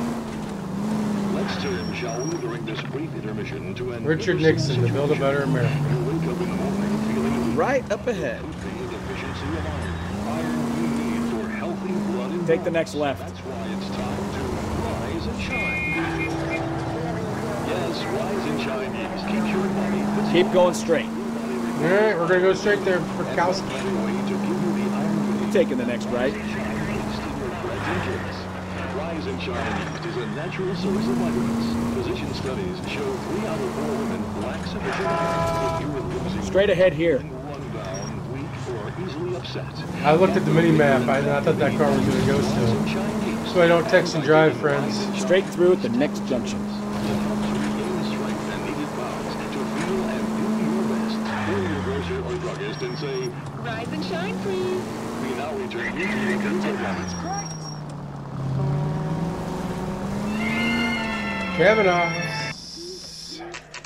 Let's turn, shall we, during this brief intermission to an Richard Nixon, to build a better America. You wake up in the morning feeling Right up ahead. the deficiency of iron. Iron you need for healthy blood and Take the bones. next left. That's why it's time to rise and shine. Yes, rise and shine means keep your body. Keep going straight. Alright, we're gonna go straight there for Kowski. You're taking the next right. Rise and shine yeast is a natural source of vitamins. Physician studies show 3 out of 4 women lack sufficient iron. If you are losing Straight ahead here. run down, weak, or easily upset. I looked at the mini map. I thought that car was gonna go still. So I don't text and drive, friends. Straight through at the next junction. Or druggist and say, Rise and shine, please. we now return you to your good program. Kavanaugh's.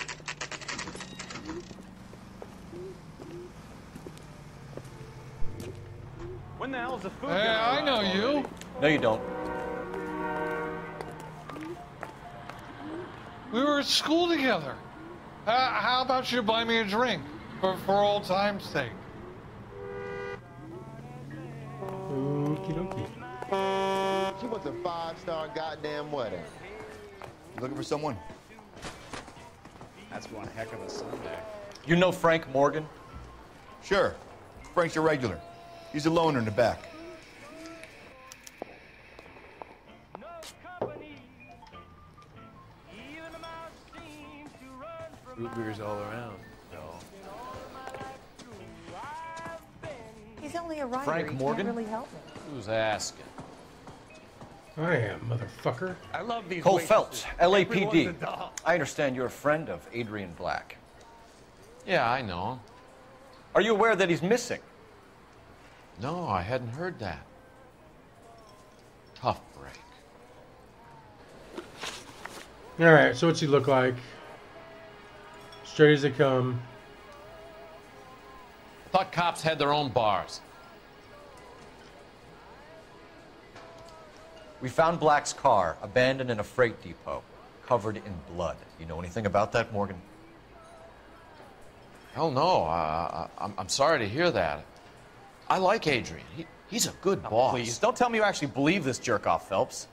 When the hell's the food? Hey, I know you. No, you don't. We were at school together. How about you buy me a drink for old time's sake? Okie dokie. She wants a 5-star goddamn wedding. You looking for someone? That's one heck of a Sunday. You know Frank Morgan? Sure. Frank's a regular. He's a loner in the back. boogers all around. He's only a writer. Frank He Morgan? can't really help me. Who's asking? I am, motherfucker. I love these Cole waitresses. Phelps, Everyone's LAPD. a doll. I understand you're a friend of Adrian Black. Yeah, I know. Are you aware that he's missing? No, I hadn't heard that. Tough break. Alright, so what's he look like? Straight as they come. Thought cops had their own bars. We found Black's car abandoned in a freight depot, covered in blood. You know anything about that, Morgan? Hell no. I'm sorry to hear that. I like Adrian. He's a good boss. Please, don't tell me you actually believe this jerk-off, Phelps.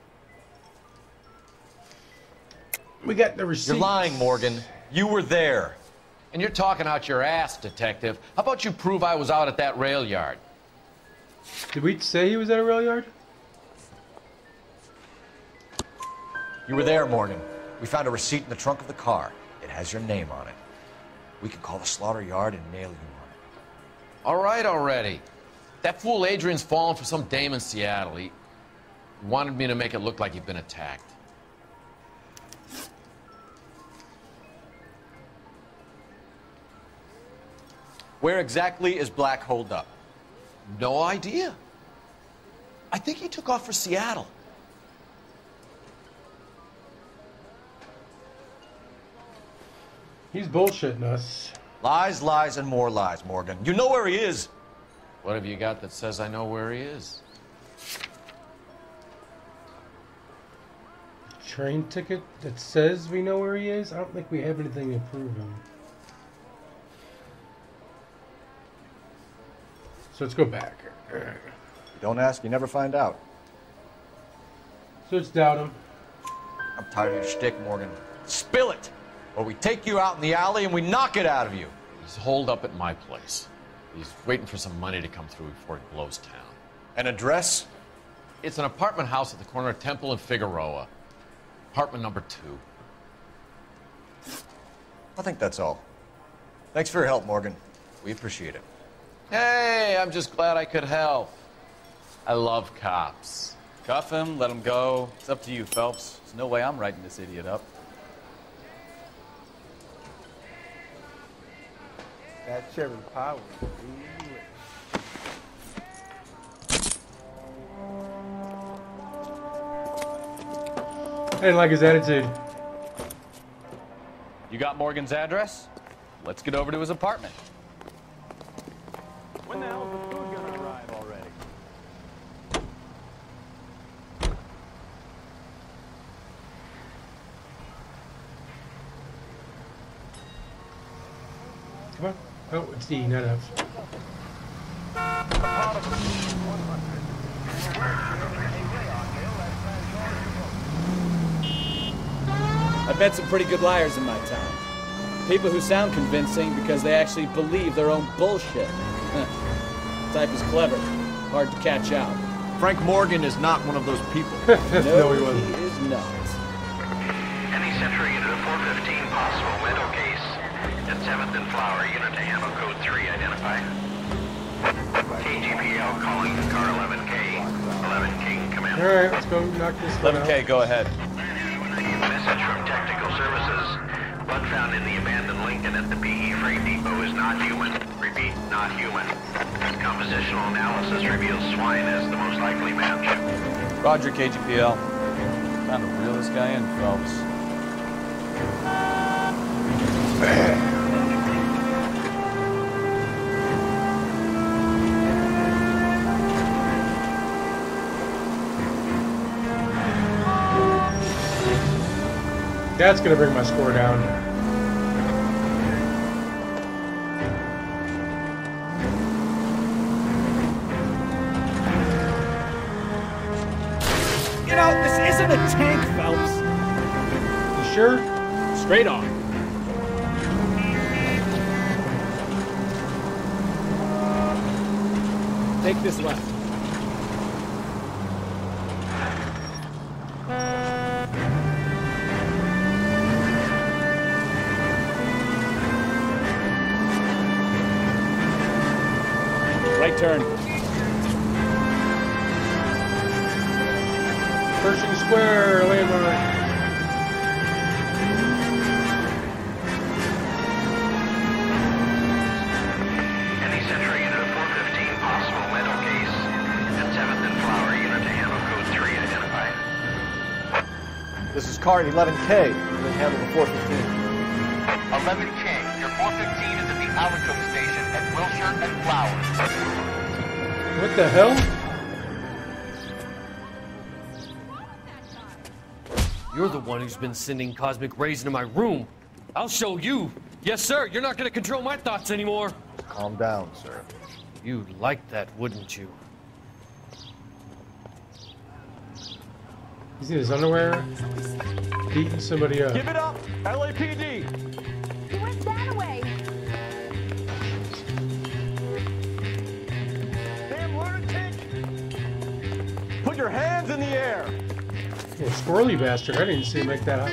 We got the receipts. You're lying, Morgan. You were there. And you're talking out your ass, detective. How about you prove I was out at that rail yard? Did we say he was at a rail yard? You were there, Morgan. We found a receipt in the trunk of the car. It has your name on it. We can call the slaughter yard and nail you on it. All right already. That fool Adrian's fallen for some dame in Seattle. He wanted me to make it look like he'd been attacked. Where exactly is Black holed up? No idea. I think he took off for Seattle. He's bullshitting us. Lies, lies, and more lies, Morgan. You know where he is. What have you got that says I know where he is? Train ticket that says we know where he is? I don't think we have anything to prove him. So let's go back. You don't ask, you never find out. So let's doubt him. I'm tired of your shtick, Morgan. Spill it! Or we take you out in the alley and we knock it out of you. He's holed up at my place. He's waiting for some money to come through before he blows town. An address? It's an apartment house at the corner of Temple and Figueroa. Apartment number 2. I think that's all. Thanks for your help, Morgan. We appreciate it. Hey, I'm just glad I could help. I love cops. Cuff him, let him go. It's up to you, Phelps. There's no way I'm writing this idiot up. That cherry pie was I didn't like his attitude. You got Morgan's address? Let's get over to his apartment. When the hell is the food gonna arrive already? Come on. Oh, it's D, not F. I've met some pretty good liars in my time. People who sound convincing because they actually believe their own bullshit. Type is clever, hard to catch out. Frank Morgan is not one of those people. No, he wasn't. He is not. Any Central Unit of 415 possible mental case at 7th and Flower Unit to handle code 3 identify. KGPL calling car 11K. 11 King command. Alright, let's go knock this one out. 11K, go ahead. Message from Technical Services. Blood found in the abandoned Lincoln at the PE Freight Depot is not human. Repeat, not human. Compositional analysis reveals swine as the most likely match. Roger, KGPL. Time to reel this guy in, Phelps. That's gonna bring my score down. You know, this isn't a tank, Phelps. You sure? Straight on. Take this left. turn. Pershing Square, landmark. Any Central unit of 415, possible metal case, and 7th and Flower unit to handle code 3 identified. This is car 11K. We'll handle the 415. 11K, your 415 is at the Alacombe station at Wilshire and Flowers. What the hell? You're the one who's been sending cosmic rays into my room. I'll show you. Yes, sir. You're not going to control my thoughts anymore. Calm down, sir. You'd like that, wouldn't you? He's in his underwear, beating somebody up. Give it up, LAPD. He went that way. Damn lunatic. Put your hands in the air. You squirrely bastard. I didn't see him make that out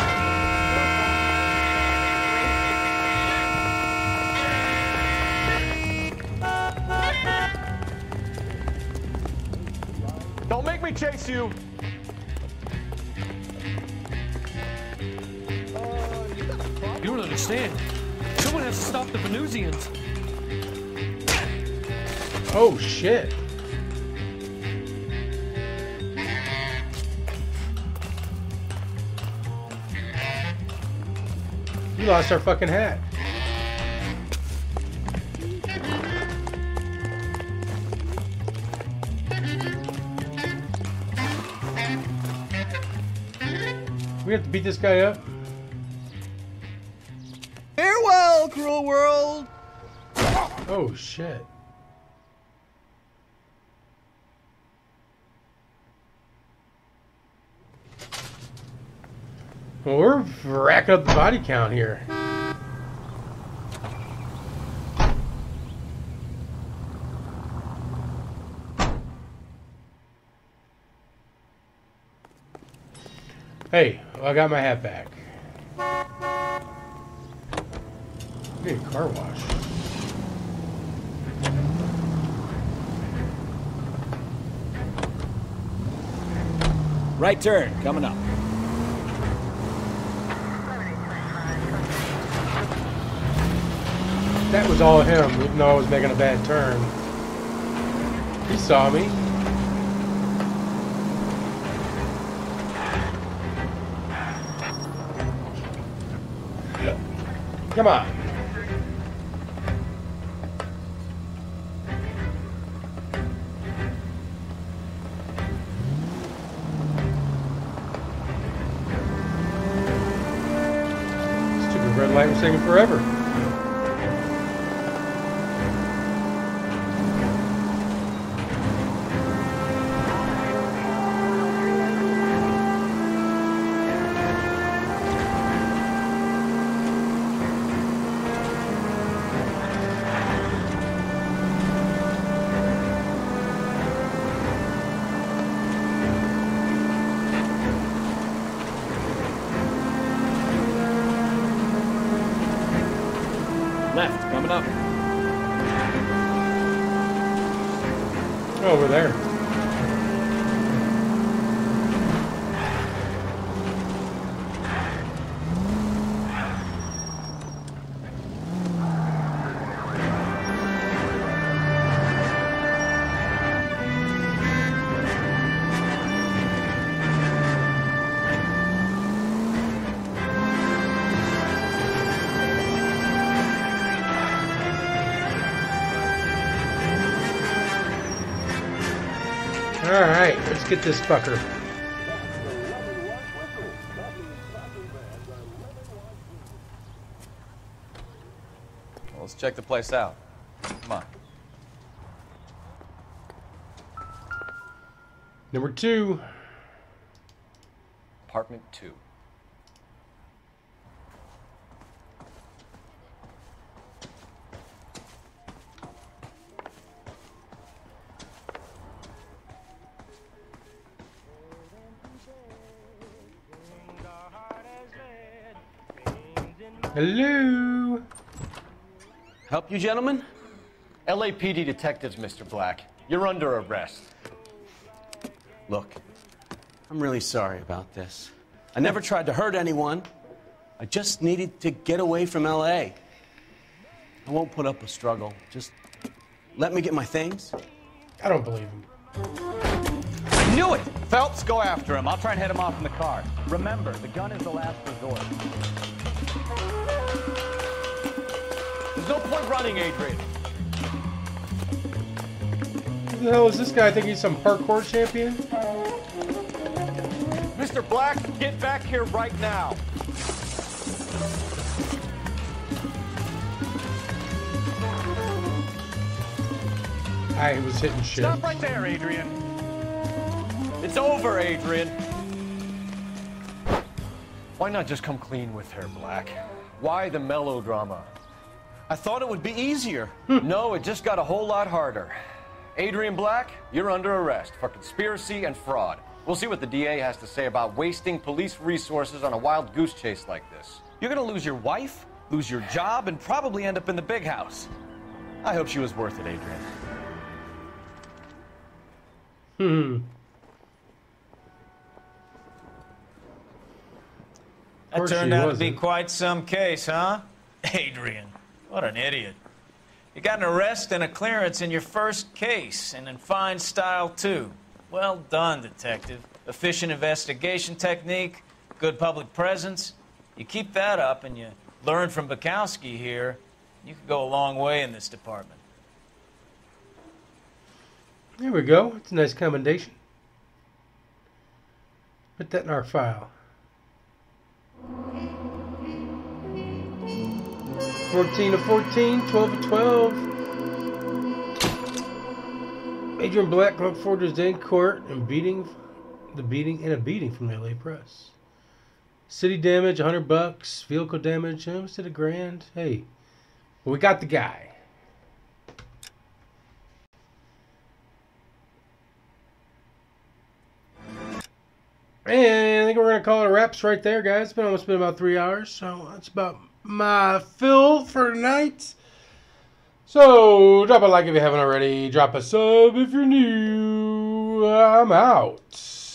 loud. Don't make me chase you. You don't understand. Someone has to stop the Venusians. Oh, shit. We lost our fucking hat. We have to beat this guy up. Farewell, cruel world. Oh shit. Well, we're racking up the body count here. Hey, well, I got my hat back. I need a car wash. Right turn, coming up. That was all him, even though I was making a bad turn. He saw me. Come on. Stupid red light was taking forever. Left, coming up. Over there. Alright, let's get this fucker. Well, let's check the place out. Come on. Number 2. Apartment 2. Hello. Help you, gentlemen? LAPD detectives, Mr. Black. You're under arrest. Look, I'm really sorry about this. I never tried to hurt anyone. I just needed to get away from L.A. I won't put up a struggle. Just let me get my things. I don't believe him. I knew it! Phelps, go after him. I'll try and head him off in the car. Remember, the gun is the last resort. There's no point running, Adrian. Who the hell is this guy? I think he's some parkour champion. Mr. Black, get back here right now. I was hitting shit. Stop right there, Adrian. It's over, Adrian. Why not just come clean with her, Black? Why the melodrama? I thought it would be easier. No, it just got a whole lot harder. Adrian Black, you're under arrest for conspiracy and fraud. We'll see what the DA has to say about wasting police resources on a wild goose chase like this. You're gonna lose your wife, lose your job, and probably end up in the big house. I hope she was worth it, Adrian. That turned out to be quite some case, huh? Adrian, what an idiot. You got an arrest and a clearance in your first case, and in fine style, too. Well done, detective. Efficient investigation technique, good public presence. You keep that up and you learn from Bukowski here, you could go a long way in this department. There we go. It's a nice commendation. Put that in our file. 14 of 14, 12 of 12. Adrian Black looked forward to his day in court and a beating from the LA press. City damage, $100. Vehicle damage, almost at $1,000. Hey, well, we got the guy. And I think we're going to call it wraps right there, guys. It's almost been about 3 hours, so that's about my fill for tonight. So, drop a like if you haven't already. Drop a sub if you're new. I'm out.